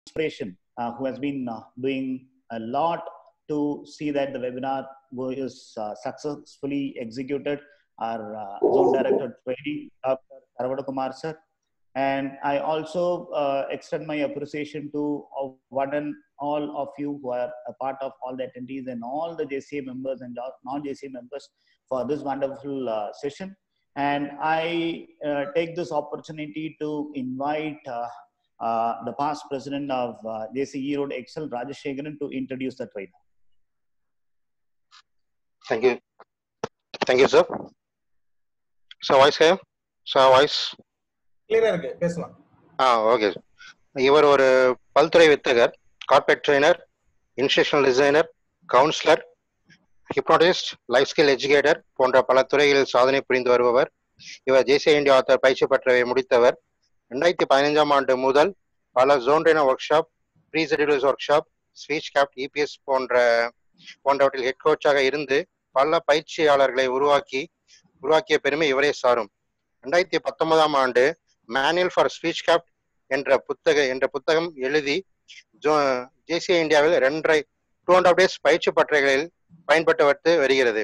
inspiration, who has been doing a lot to see that the webinar is successfully executed. Our Zone Director Training, Dr. Karavada Kumar sir. And I also extend my appreciation to one and all of you who are a part of all the attendees and all the JCA members and non-JCA members for this wonderful session. And I take this opportunity to invite the past president of JCE Road Excel, Rajesh Shekaran, to introduce the trainer. Thank you. Thank you, sir. So, voice here. So, voice. Clear இருக்கு பேசலாம். Okay. இவர் ஒரு பல்துறை வித்தகர், corporate trainer, instructional designer, counsellor, hypnotist, life skill educator போன்ற பல துறைகளில் சாதனை புரிந்து வருபவர். இவர் JCA India ஆத்தர் பயிற்சி பெற்றவை முடித்தவர். 2015ஆம் ஆண்டு முதல் பல zone trainer workshop, pre schedules workshop, speech craft, EPS போன்றவற்றில் ஹெட் கோச்சாக இருந்து பல பயிற்சியாளர்களை உருவாக்கிய பெருமை இவரே சாரும். 2019ஆம் ஆண்டு மேனுவல் ஃபார் ஸ்பீச் கிராஃப்ட் என்ற புத்தகம் எழுதி JCA இந்தியாவில் 2.5 days பயிற்சி பட்டறைகளில் பயன்பட்டு வருகிறது.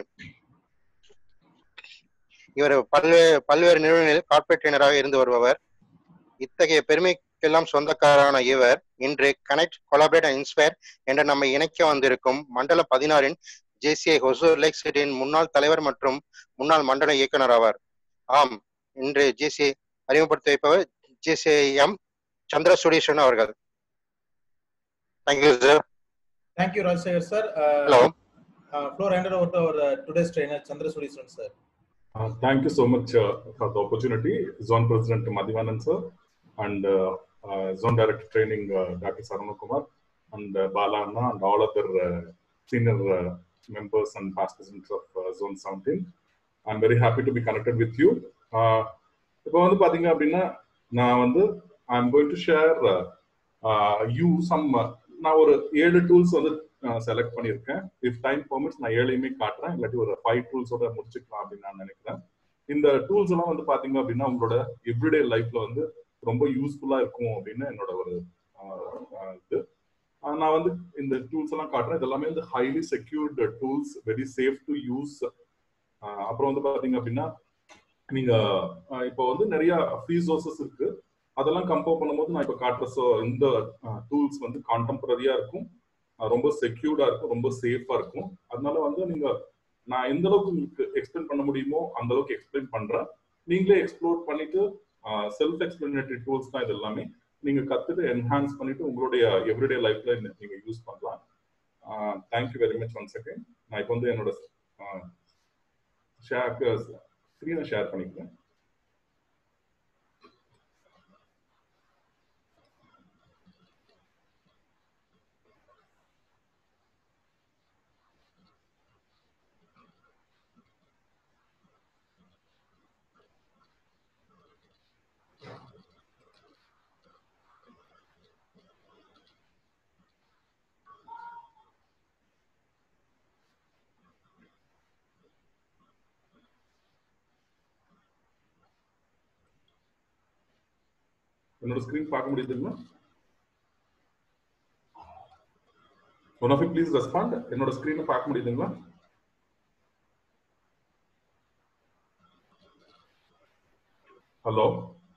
இவர் பல்வேறு நிறுவனங்களில் கார்ப்பரேட் ட்ரெய்னராக இருந்து வருபவர். இத்தகைய பெருமைக்கெல்லாம் சொந்தக்காரரான இவர் இன்று கனெக்ட், கொலாபரேட் அண்ட் இன்ஸ்பயர் என்ற நம்மை இணைக்க வந்திருக்கும் மண்டல 16 JCA ஹொசூர் லேக் சிட்டியின் முன்னாள் தலைவர் மற்றும் முன்னாள் மண்டல இயக்குனர் ஆவார். ஆம், இன்று JCA அறிமுகப்படுத்தி வைப்பவர் JCM Chandra Sudishan அவர்கள். Thank you, sir. Thank you, Rajshekhar sir. Hello. Floor handed over to our today's trainer, Chandra Sudishan sir. Thank you so much for the opportunity, Zone President Madhivanan sir, and Zone Director Training Dr. Saravana Kumar, and Bala Anna, and all other senior members and past presidents of Zone 17. I'm very happy to be connected with you. இப்போ வந்து பாத்தீங்க அப்படின்னா நான் வந்து I'm going to share you some நான் ஒரு 7 tools வந்து select பண்ணியிருக்கேன். இஃப் டைம் பெர்மிட்ஸ் நான் 7யுமே காட்டுறேன், இல்லாட்டி ஒரு 5 டூல்ஸோட முடிச்சுக்கலாம் அப்படின்னு நான் நினைக்கிறேன். இந்த டூல்ஸ் எல்லாம் வந்து பாத்தீங்க அப்படின்னா உங்களோட எவ்ரிடே லைஃப்ல வந்து ரொம்ப யூஸ்ஃபுல்லா இருக்கும் அப்படின்னு என்னோட ஒரு இது. நான் வந்து இந்த டூல்ஸ் எல்லாம் காட்டுறேன். இது எல்லாமே வந்து highly secured tools, very safe to use. அப்புறம் வந்து பாத்தீங்க அப்படின்னா நீங்க இப்போ வந்து நிறைய ஃப்ரீ சோர்சஸ் இருக்கு, அதெல்லாம் கம்பேர் பண்ணும்போது நான் இப்போ காட்டுற இந்த டூல்ஸ் வந்து கான்டெம்பரரியா இருக்கும், ரொம்ப செக்யூர்டா இருக்கும், ரொம்ப சேஃபா இருக்கும். அதனால வந்து நீங்க நான் எந்த அளவுக்கு உங்களுக்கு எக்ஸ்பிளைன் பண்ண முடியுமோ அந்த அளவுக்கு எக்ஸ்பிளைன் பண்றேன். நீங்களே எக்ஸ்ப்ளோர் பண்ணிட்டு செல்ஃப் எக்ஸ்பிளனேட்டரி டூல்ஸ் தான் இது எல்லாமே. நீங்க கத்துட்டு என்ஹான்ஸ் பண்ணிட்டு உங்களுடைய எவ்ரிடே லைஃப்ல நீங்க யூஸ் பண்ணலாம். Thank you very much once again. நான் இப்போ வந்து என்னோட ஸ்கிரீனை ஷேர் பண்ணிக்கிறேன். என்னோட ஸ்கிரீன் பார்க்க முடியுதுங்களா? One of you please respond. என்னோட ஸ்கிரீனை பார்க்க முடியுதுங்களா? ஹலோ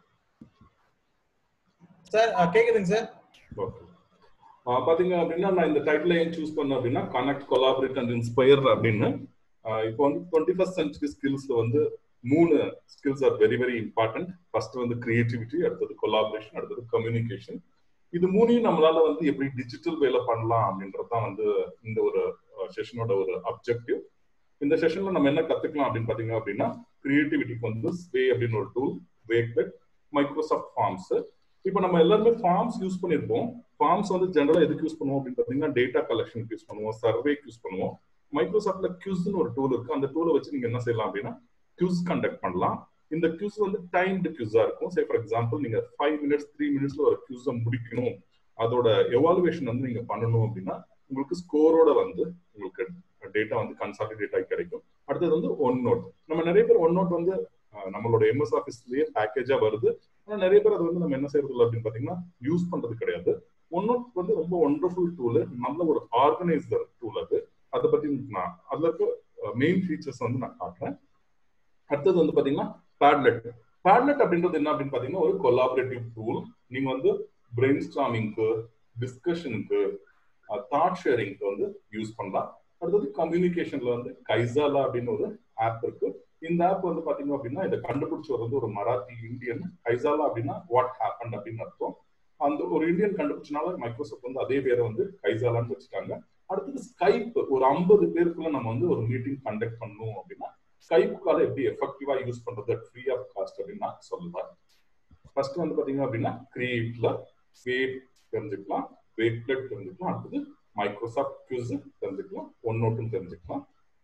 சார், கேக்குதுங்க சார். ஓகே, பாத்தீங்க அப்படின்னா நான் இந்த டைட்டில் ஏன் சூஸ் பண்ணேன் அப்படின்னா கனெக்ட், கொலாபரேட் அண்ட் இன்ஸ்பயர் அப்படின்னு. இப்போ வந்து 21st century ஸ்கில்ஸ்ல வந்து 3 skills are very very important. First வந்து கிரியேட்டிவிட்டி, அடுத்தது கொலாபரேஷன், அடுத்தது கம்யூனிகேஷன். இது 3யும் நம்மளால வந்து எப்படி டிஜிட்டல் வேலை பண்ணலாம் அப்படின்றதுதான் வந்து இந்த ஒரு செஷனோட ஒரு அப்ஜெக்டிவ். இந்த செஷன்ல நம்ம என்ன கத்துக்கலாம் அப்படின்னு பாத்தீங்க அப்படின்னா கிரியேட்டிவிட்டிக்கு வந்து ஸ்வே அப்படின்னு ஒரு டூல், வேக்பெட், மைக்ரோசாஃப்ட் ஃபார்ம்ஸ். இப்போ நம்ம எல்லாருமே ஃபார்ம்ஸ் யூஸ் பண்ணிருப்போம். ஃபார்ம்ஸ் வந்து ஜெனரலா எதுக்கு யூஸ் பண்ணுவோம் அப்படின்னு பாத்தீங்கன்னா டேட்டா கலெக்ஷனுக்கு யூஸ் பண்ணுவோம், சர்வேக்கு யூஸ் பண்ணுவோம். மைக்ரோசாஃப்ட்ல கியூஸ்ன்னு ஒரு டூல் இருக்கு. அந்த டூலை வச்சு நீங்க என்ன செய்யலாம் அப்படின்னா கியூஸ் கண்டக்ட் பண்ணலாம். இந்த கியூஸ் வந்து டைம்டு கியூஸா இருக்கும். சே ஃபார் எக்ஸாம்பிள் நீங்க 5 minutes 3 minutesல ஒரு கியூஸை முடிக்கணும், அதோட எவாலுவேஷன் வந்து நீங்க பண்ணணும் அப்படின்னா உங்களுக்கு ஸ்கோரோட வந்து உங்களுக்கு டேட்டா வந்து கன்சாலிடேட் ஆகி கிடைக்கும். அடுத்தது வந்து ஒன் நோட். நம்ம நிறைய பேர் ஒன் நோட் வந்து நம்மளோட MS ஆஃபீஸ்லயே பேக்கேஜா வருது. ஆனா நிறைய பேர் அது வந்து நம்ம என்ன செய்யறது இல்லை அப்படின்னு பாத்தீங்கன்னா யூஸ் பண்றது கிடையாது. OneNote வந்து ரொம்ப ஒண்டர்ஃபுல் டூல், நல்ல ஒரு ஆர்கனைசர் டூல் அது. அதை பத்தி நான் அதுல இருக்க மெயின் ஃபீச்சர்ஸ் வந்து நான் காட்டுறேன். அடுத்தது வந்து பாத்தீங்கன்னா பேட்லெட். பேட்லெட் அப்படின்றது என்ன அப்படின்னு பாத்தீங்கன்னா ஒரு கொலாபரேட்டிவ் டூல். நீங்க வந்து பிரெயின் ஸ்டார்மிங்க்கு, டிஸ்கஷனுக்கு, தாட் ஷேரிங்க்கு வந்து யூஸ் பண்ணலாம். அடுத்தது கம்யூனிகேஷன்ல வந்து கைசாலா அப்படின்னு ஒரு ஆப் இருக்கு. இந்த ஆப் வந்து பாத்தீங்க அப்படின்னா இதை கண்டுபிடிச்சவர் வந்து ஒரு மராத்தி இந்தியன். கைசாலா அப்படின்னா வாட் ஹேப்பன் அப்படின்னு அர்த்தம். அந்த ஒரு இந்தியன் கண்டுபிடிச்சனால மைக்ரோசாஃப்ட் வந்து அதே பேரை வந்து கைசாலான்னு வச்சுட்டாங்க. அடுத்தது ஸ்கைப். ஒரு 50 பேருக்குள்ள நம்ம வந்து ஒரு மீட்டிங் கண்டக்ட் பண்ணணும் அப்படின்னா ஸ்கைப்புக்கால எப்படி எஃபெக்டிவா யூஸ் பண்றது ஃப்ரீ ஆஃப் காஸ்ட் அப்படின்னு நான் சொல்லுவேன். ஃபர்ஸ்ட் வந்து பாத்தீங்க அப்படின்னா கிரியேட்ல வேட் தெரிஞ்சுக்கலாம், வேட்லெட் தெரிஞ்சுக்கலாம், அடுத்தது மைக்ரோசாஃப்ட் குவிஸ் தெரிஞ்சுக்கலாம், OneNote தெரிஞ்சுக்கலாம்.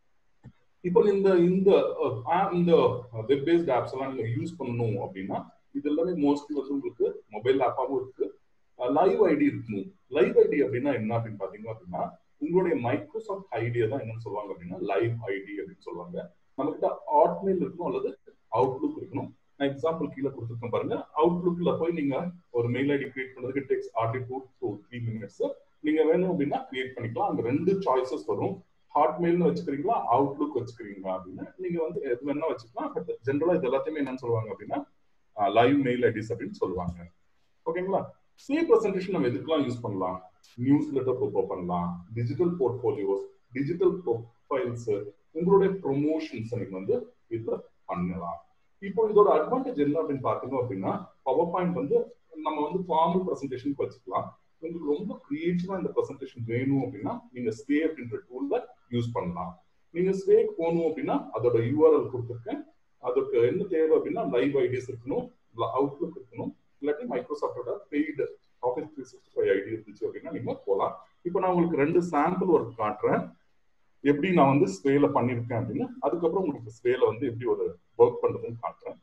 இப்போ இந்த இந்த இந்த வெப் பேஸ்ட் ஆப்ஸ் எல்லாம் நீங்க யூஸ் பண்ணணும் அப்படின்னா இது எல்லாமே மோஸ்ட்லி வந்து உங்களுக்கு மொபைல் ஆப்பாவும் இருக்கு. லைவ் ஐடி இருக்கணும். லைவ் ஐடி அப்படின்னா என்ன அப்படின்னு பாத்தீங்க அப்படின்னா உங்களுடைய மைக்ரோசாஃப்ட் ஐடியா தான் என்னன்னு சொல்லுவாங்க அப்படின்னா லைவ் ஐடி அப்படின்னு சொல்லுவாங்க. நம்ம கிட்ட ஹாட்மெயில் இருக்கணும் அல்லது அவுட்லுக் இருக்கணும். நான் எக்ஸாம்பிள் கீழே கொடுத்துருக்கேன் பாருங்க. அவுட்லுக்ல போய் நீங்க ஒரு மெயில் ஐடி கிரியேட் பண்ணதுக்கு டேக்ஸ் ஹார்ட்லி 2 to 3 minutes. நீங்க வேணும் அப்படின்னா கிரியேட் பண்ணிக்கலாம். அங்க 2 சாய்ஸஸ் வரும். ஹாட்மெயில்னு வச்சுக்கிறீங்களா, அவுட்லுக் வச்சுக்கிறீங்களா அப்படின்னு நீங்க வந்து எது வேணா வச்சுக்கலாம். பட் ஜென்ரலா இது எல்லாத்தையுமே என்னன்னு சொல்லுவாங்க அப்படின்னா லைவ் மெயில் ஐடிஸ் அப்படின்னு சொல்லுவாங்க. ஓகேங்களா? ஸ்வே பிரசன்டேஷன் நம்ம எதுக்கெல்லாம் யூஸ் பண்ணலாம்? நியூஸ் லெட்டர் ப்ரிப்பேர் பண்ணலாம், டிஜிட்டல் போர்ட்ஃபோலியோஸ், டிஜிட்டல் ப்ரொஃபைல்ஸ், உங்களுடைய ப்ரொமோஷன்ஸ் நீங்க வந்து இதுல பண்ணலாம். இப்போ இதோட அட்வான்டேஜ் என்ன அப்படின்னு பாத்தீங்க அப்படின்னா பவர் பாயிண்ட் வந்து நம்ம வந்து ஃபார்மல் பிரசன்டேஷனுக்கு வச்சுக்கலாம். உங்களுக்கு ரொம்ப கிரியேட்டிவா இந்த பிரசன்டேஷன் வேணும் அப்படின்னா நீங்க ஸ்வே அப்படின்ற டூல்ல யூஸ் பண்ணலாம். நீங்க ஸ்வேக்கு போகணும் அப்படின்னா அதோட யூஆர்எல் கொடுத்துருக்கேன். அதுக்கு என்ன தேவை அப்படின்னா லைவ் ஐடிஸ் இருக்கணும், அவுட்லுக் இருக்கணும், இல்லாட்டி மைக்ரோசாஃப்டோட பெய்டு ஆஃபீஸ் 365 ஐடி இருந்துச்சு அப்படின்னா நீங்க போகலாம். இப்போ நான் உங்களுக்கு 2 சாம்பிள் ஒர்க் காட்டுறேன் எப்படி நான் வந்து ஸ்வேல பண்ணிருக்கேன் அப்படின்னு. அதுக்கப்புறம் உங்களுக்கு ஸ்வேல வந்து எப்படி ஒரு ஒர்க் பண்றதுன்னு காட்டுறேன்.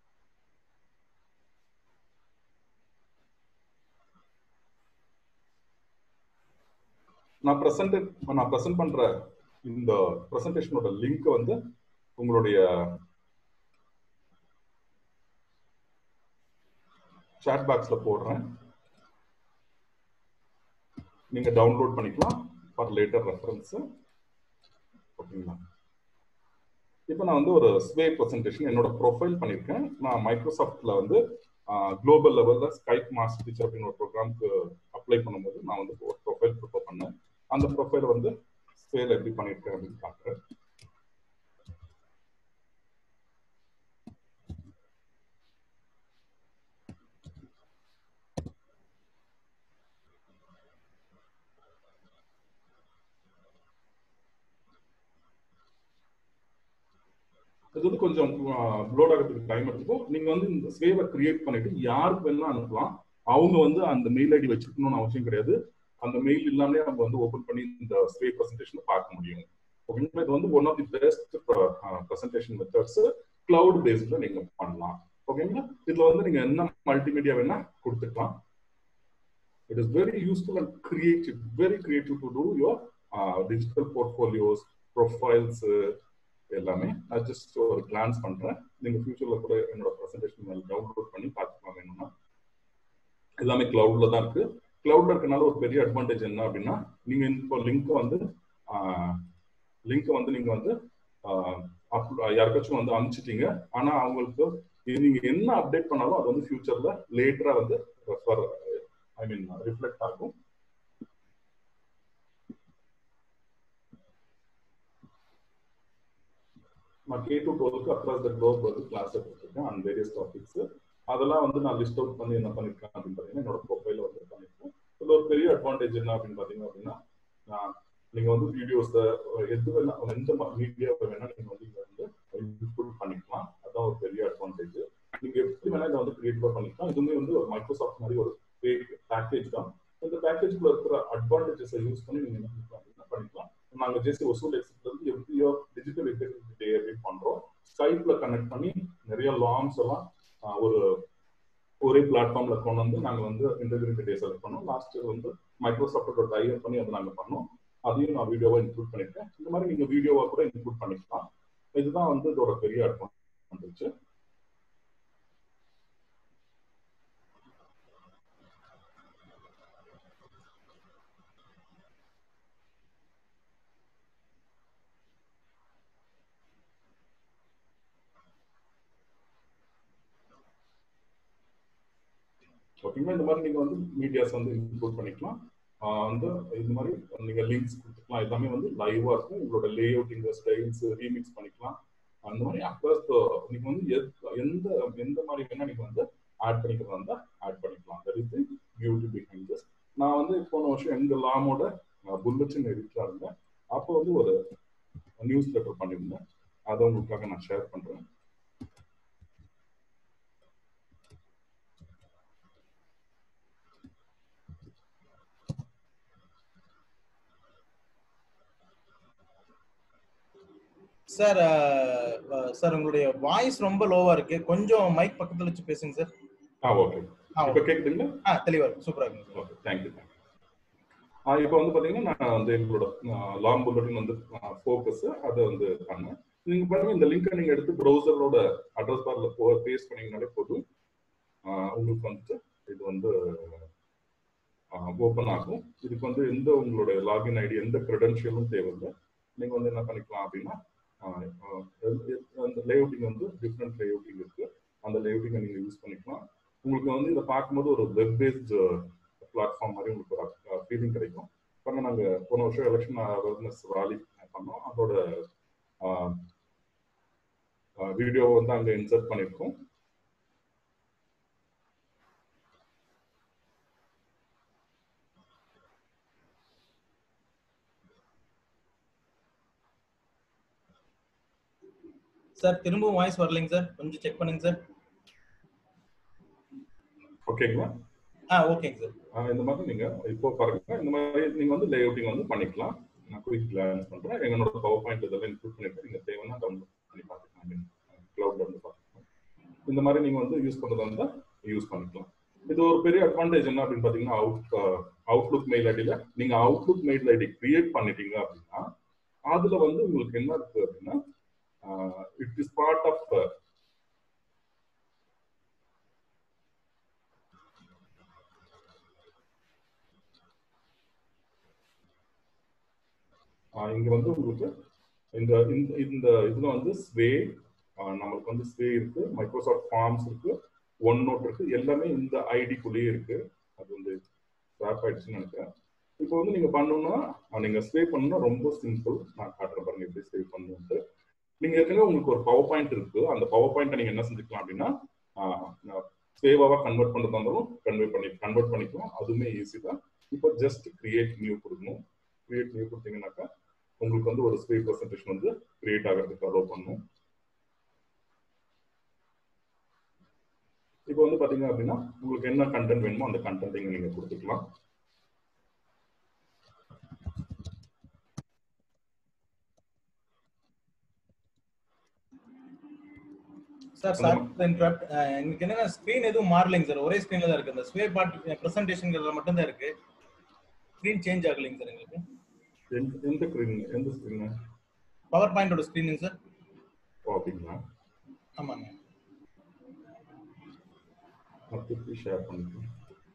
நான் பிரசன்ட் பண்ற இந்த பிரசன்டேஷனோட லிங்க் வந்து உங்களுடைய சாட் பாக்ஸ்ல போடுறேன். நீங்க டவுன்லோட் பண்ணிக்கலாம் ஃபார் லேட்டர் ரெஃபரன்ஸ். ஓகேங்களா? இப்போ நான் வந்து ஒரு ஸ்வே பிரசன்டேஷன் என்னோட ப்ரொஃபைல் பண்ணியிருக்கேன். நான் மைக்ரோசாஃப்ட்ல வந்து குளோபல் லெவல்ல ஸ்கைப் மாஸ்டர் டீச்சர் அப்படின்னு ஒரு ப்ரோக்ராம்க்கு அப்ளை பண்ணும்போது நான் வந்து ஒரு ப்ரொஃபைல் ப்ரிப்பேர் பண்ணேன். அந்த ப்ரொஃபைல் வந்து ஸ்வேல எப்படி பண்ணியிருக்கேன் அப்படின்னு காட்டுறேன். இது வந்து கொஞ்சம் லோட் ஆகிறதுக்கு டைம் எடுத்துக்கும். நீங்க வந்து இந்த ஸ்வேவை கிரியேட் பண்ணிட்டு யாருக்கு வேணா அனுப்பலாம். அவங்க வந்து அந்த மெயில் ஐடி வச்சுக்கணும்னு அவசியம் கிடையாது. அந்த மெயில் இல்லாமலே அவங்க வந்து ஓபன் பண்ணி இந்த ஸ்வே பிரசன்டேஷனை பார்க்க முடியும். ஓகேங்களா? இது வந்து one of the best presentation methods. Cloud பேஸ்ட்ல நீங்க பண்ணலாம். ஓகேங்களா? இதுல வந்து நீங்க என்ன மல்டிமீடியா வேணா கொடுத்துக்கலாம். It is very useful and creative, very creative to do your digital portfolios, profiles, எல்லாமே. நான் ஜஸ்ட் ஒரு கிளான்ஸ் பண்றேன். நீங்க ஃபியூச்சர்ல கூட என்னோட பிரசன்டேஷன் டவுன்லோட் பண்ணி பார்த்துக்கலாம் வேணும்னா. எல்லாமே கிளவுட்ல தான் இருக்கு. கிளவுட்ல இருக்கனால ஒரு பெரிய அட்வான்டேஜ் என்ன அப்படின்னா நீங்க இப்போ லிங்க் வந்து நீங்க வந்து யாருக்காச்சும் வந்து அனுப்பிச்சிட்டீங்க. ஆனா அவங்களுக்கு நீங்க என்ன அப்டேட் பண்ணாலும் அது வந்து ஃபியூச்சர்ல லேட்டரா வந்து ரிஃப்ளெக்ட் ஆகும். நான் K2 12க்கு அக்ராஸ் த குளோப் வந்து கிளாஸ் எடுத்துருக்கேன் ஆன் வேரியஸ் டாபிக்ஸ். அதெல்லாம் வந்து நான் லிஸ்ட் அவுட் பண்ணி என்ன பண்ணிருக்கேன் அப்படின்னு பார்த்தீங்கன்னா என்னோட ப்ரொஃபைல வந்து பண்ணிருக்கேன். இதுல ஒரு பெரிய அட்வான்டேஜ் என்ன அப்படின்னு பாத்தீங்க அப்படின்னா நீங்க வந்து வீடியோஸ் எது வேணா எந்த மீடியா வேணா நீங்க வந்து இதை வந்து இன்க்ளூட் பண்ணிக்கலாம். அதான் ஒரு பெரிய அட்வான்டேஜ். நீங்க எப்படி வேணா இதை வந்து கிரியேட்டிவா பண்ணிக்கலாம். இதுவுமே வந்து ஒரு மைக்ரோசாஃப்ட் மாதிரி ஒரு பேக்கேஜ் தான். இந்த பேக்கேஜ்குள்ள இருக்கிற அட்வான்டேஜஸை யூஸ் பண்ணி நீங்க என்ன பண்ணிக்கலாம். நாங்க ஜெஸ்ட் ஒசூல் எக்ஸிட்ல இருந்து எப்படியோ டிஜிட்டல் இன்டெகிரிட்டி டே அப்படின்னு பண்றோம். ஸ்கைப்ல கனெக்ட் பண்ணி நிறைய லாம்ஸ் எல்லாம் ஒரே பிளாட்ஃபார்ம்ல கொண்டு வந்து நாங்க வந்து இன்டெகிரிட்டி டே செலக்ட் பண்ணோம். லாஸ்ட் இயர் வந்து மைக்ரோசாஃப்டோட டைப் பண்ணி அதை நாங்க பண்ணோம். அதையும் நான் வீடியோவா இன்க்ளூட் பண்ணிருக்கேன். இந்த மாதிரி நீங்க வீடியோவா கூட இன்க்ளூட் பண்ணிக்கலாம். இதுதான் வந்து இதோட பெரிய அட்வான்டேஜ். ஓகேங்களா. இந்த மாதிரி நீங்க வந்து மீடியாஸ் வந்து இன்க்ளூட் பண்ணிக்கலாம். வந்து இந்த மாதிரி நீங்க லிங்க்ஸ் கொடுத்துக்கலாம். எல்லாமே வந்து லைவா இருக்கும். உங்களோட லே அவுட்டிங் ஸ்டைல்ஸ் ரீமிக்ஸ் பண்ணிக்கலாம். அந்த மாதிரி அப்ளஸ் நீங்க வந்து எந்த மாதிரி வேணா நீங்க வந்து ஆட் பண்ணிக்கிறதா இருந்தா ஆட் பண்ணிக்கலாம். That is the beauty behind this. நான் வந்து போன வருஷம் எங்க லாமோட புல்லட்ஸ்னு எடிட்டரா இருந்தேன். அப்போ வந்து ஒரு நியூஸ் லெட்டர் பண்ணியிருந்தேன். அதை உங்களுக்காக நான் ஷேர் பண்றேன். சார் சார் உங்களுடைய வாய்ஸ் ரொம்ப லோவா இருக்கு. கொஞ்சம் மைக் பக்கத்துல வச்சு பேசுங்க சார். ஓகே. இப்போ கேக்குதுங்களா? தெளிவா இருக்கு. சூப்பரா இருக்கு. Okay, thank you. இப்போ வந்து பாத்தீங்கன்னா நான் வந்து எங்களோட லாங் புல்லட்டின் வந்து ஃபோக்கஸ் அதை வந்து பண்ணேன். நீங்க பாருங்க, இந்த லிங்கை நீங்க எடுத்து ப்ரௌசரோட அட்ரஸ் பார்ல பேஸ்ட் பண்ணீங்கனாலே போதும், உங்களுக்கு வந்து இது வந்து ஓப்பன் ஆகும். இதுக்கு வந்து எந்த உங்களோட லாகின் ஐடி எந்த கிரெடென்ஷியலும் தேவையில்லை. நீங்க வந்து என்ன பண்ணிக்கலாம் அப்படின்னா, அந்த லேஅவுட்டிங் வந்து டிஃப்ரெண்ட் லேஅவுட்டிங் இருக்கு. அந்த லேஅவுட்டிங்கை நீங்க யூஸ் பண்ணிக்கலாம். உங்களுக்கு வந்து இதை பார்க்கும்போது ஒரு வெப் பேஸ்ட் பிளாட்ஃபார்ம் மாதிரி உங்களுக்கு ஒரு ஃபீலிங் கிடைக்கும். பாருங்க, நாங்கள் போன வருஷம் எலெக்ஷன் அவேர்னஸ் ராலி பண்ணோம். அதோட வீடியோ வந்து அங்கே இன்சர்ட் பண்ணியிருக்கோம். சார் திரும்பவும் வாய்ஸ் வரலைங்க சார், கொஞ்சம் செக் பண்ணுங்க சார். ஓகேங்களா? ஓகேங்க சார். இந்த மாதிரி நீங்க இப்போ பாருங்க, இந்த மாதிரி நீங்க வந்து லேஅவுட்டிங் வந்து பண்ணிக்கலாம். நான் குயிக் கிளான்ஸ் பண்றேன். என்னோட பவர் பாயிண்ட் இதெல்லாம் இன்க்ளூட் பண்ணிட்டு நீங்க தேவைன்னா டவுன்லோட் பண்ணி பார்த்துக்கலாம். கிளவுட்ல இருந்து பார்த்துக்கலாம். இந்த மாதிரி நீங்க வந்து யூஸ் பண்றதா இருந்தா யூஸ் பண்ணிக்கலாம். இது ஒரு பெரிய அட்வான்டேஜ் என்ன அப்படின்னு பாத்தீங்கன்னா, அவுட்லுக் மெயில் ஐடியில நீங்க அவுட்லுக் மெயில் ஐடி கிரியேட் பண்ணிட்டீங்க அப்படின்னா, அதுல வந்து உங்களுக்கு என்ன இருக்கு அப்படின்னா, it is part of இங்க வந்து உங்களுக்கு இந்த இதுல வந்து ஸ்வே, நம்மளுக்கு வந்து ஸ்வே இருக்கு, மைக்ரோசாஃப்ட் ஃபார்ம்ஸ் இருக்கு, ஒன் நோட் இருக்கு, எல்லாமே இந்த ஐடிக்குள்ளேயே இருக்கு. அது வந்து ஸ்வாப் ஆயிடுச்சுன்னு நினைக்கிறேன். இப்போ வந்து நீங்க பண்ணணும்னா, நீங்க ஸ்வே பண்ணணும்னா ரொம்ப சிம்பிள். நான் காட்டுறேன் பாருங்க எப்படி ஸ்வே பண்ணணும்ட்டு. நீங்க ஏற்கனவே உங்களுக்கு ஒரு பவர் பாயிண்ட் இருக்கு. அந்த பவர் பாயிண்ட்டை நீங்க என்ன செஞ்சுக்கலாம் அப்படின்னா, சேவாவா கன்வெர்ட் பண்றதா இருந்தாலும் கன்வெர்ட் பண்ணிக்கலாம். அதுவுமே ஈஸி தான். இப்போ ஜஸ்ட் கிரியேட் நியூ கொடுக்கணும். கிரியேட் நியூ கொடுத்தீங்கன்னாக்கா உங்களுக்கு வந்து ஒரு ஸ்வே ப்ரெசன்டேஷன் வந்து கிரியேட் ஆகிறதுக்கு அலோவ் பண்ணும். இப்போ வந்து பாத்தீங்க அப்படின்னா, உங்களுக்கு என்ன கண்டென்ட் வேணுமோ அந்த கண்டென்ட் நீங்க கொடுத்துக்கலாம். சார் எனக்கு என்னன்னா ஸ்கிரீன் எதுவும் மாறலைங்க சார், ஒரே ஸ்கிரீன்ல தான் இருக்கு. அந்த ஸ்வே பார்ட் பிரசன்டேஷன்ல மட்டும் தான் இருக்கு. ஸ்கிரீன் சேஞ்ச் ஆகலைங்க சார் எங்களுக்கு. எந்த ஸ்கிரீன்? பவர் பாயிண்டோட ஸ்கிரீனுங்க சார். அப்படிங்களா? ஆமாங்க. அப்படி ஷேர் பண்ணிக்கலாம்.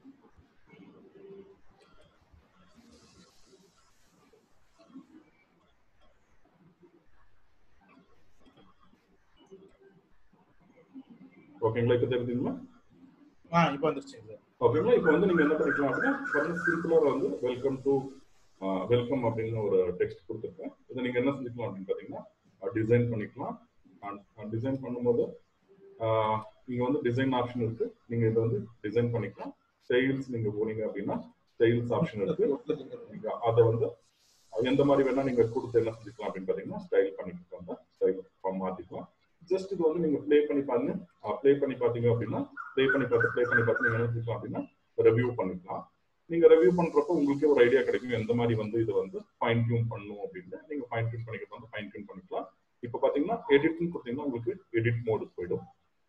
ஓகேங்களா? இப்போ தெரியுதுங்களா? இப்போ வந்துருச்சுங்க சார். ஓகேங்களா? இப்போ வந்து நீங்க என்ன பண்ணிக்கலாம் அப்படின்னா, சிம்பிளா வந்து வெல்கம் அப்படின்னு ஒரு டெக்ஸ்ட் கொடுத்துருக்கேன். இதை நீங்க என்ன செஞ்சுக்கலாம் அப்படின்னு பாத்தீங்கன்னா, டிசைன் பண்ணிக்கலாம். டிசைன் பண்ணும்போது நீங்க வந்து டிசைன் ஆப்ஷன் இருக்கு. நீங்க இதை வந்து டிசைன் பண்ணிக்கலாம். ஸ்டைல்ஸ் நீங்க போனீங்க அப்படின்னா ஸ்டைல்ஸ் ஆப்ஷன் இருக்கு. நீங்க அதை வந்து எந்த மாதிரி வேணா நீங்க கொடுத்து என்ன செஞ்சுக்கலாம் அப்படின்னு பாத்தீங்கன்னா, ஸ்டைல் பண்ணிக்கலாம், ஸ்டைல் மாத்திக்கலாம். ஜஸ்ட் இது வந்து நீங்க ப்ளே பண்ணி பாருங்க. ப்ளே பண்ணி பாத்தீங்க அப்படின்னா, ப்ளே பண்ணி பார்த்து நீங்க என்ன செஞ்சுக்கலாம் அப்படின்னா ரிவ்யூ பண்ணிக்கலாம். நீங்க ரிவ்யூ பண்றப்போ உங்களுக்கே ஒரு ஐடியா கிடைக்கும் எந்த மாதிரி வந்து இதை வந்து ஃபைன் டியூன் பண்ணணும் அப்படின்னு. நீங்க ஃபைன் டியூன் பண்ணிக்கிறது வந்து ஃபைன் டியூன் பண்ணிக்கலாம். இப்போ பாத்தீங்கன்னா எடிட்னு கொடுத்தீங்கன்னா உங்களுக்கு எடிட் மோடுக்கு போயிடும்.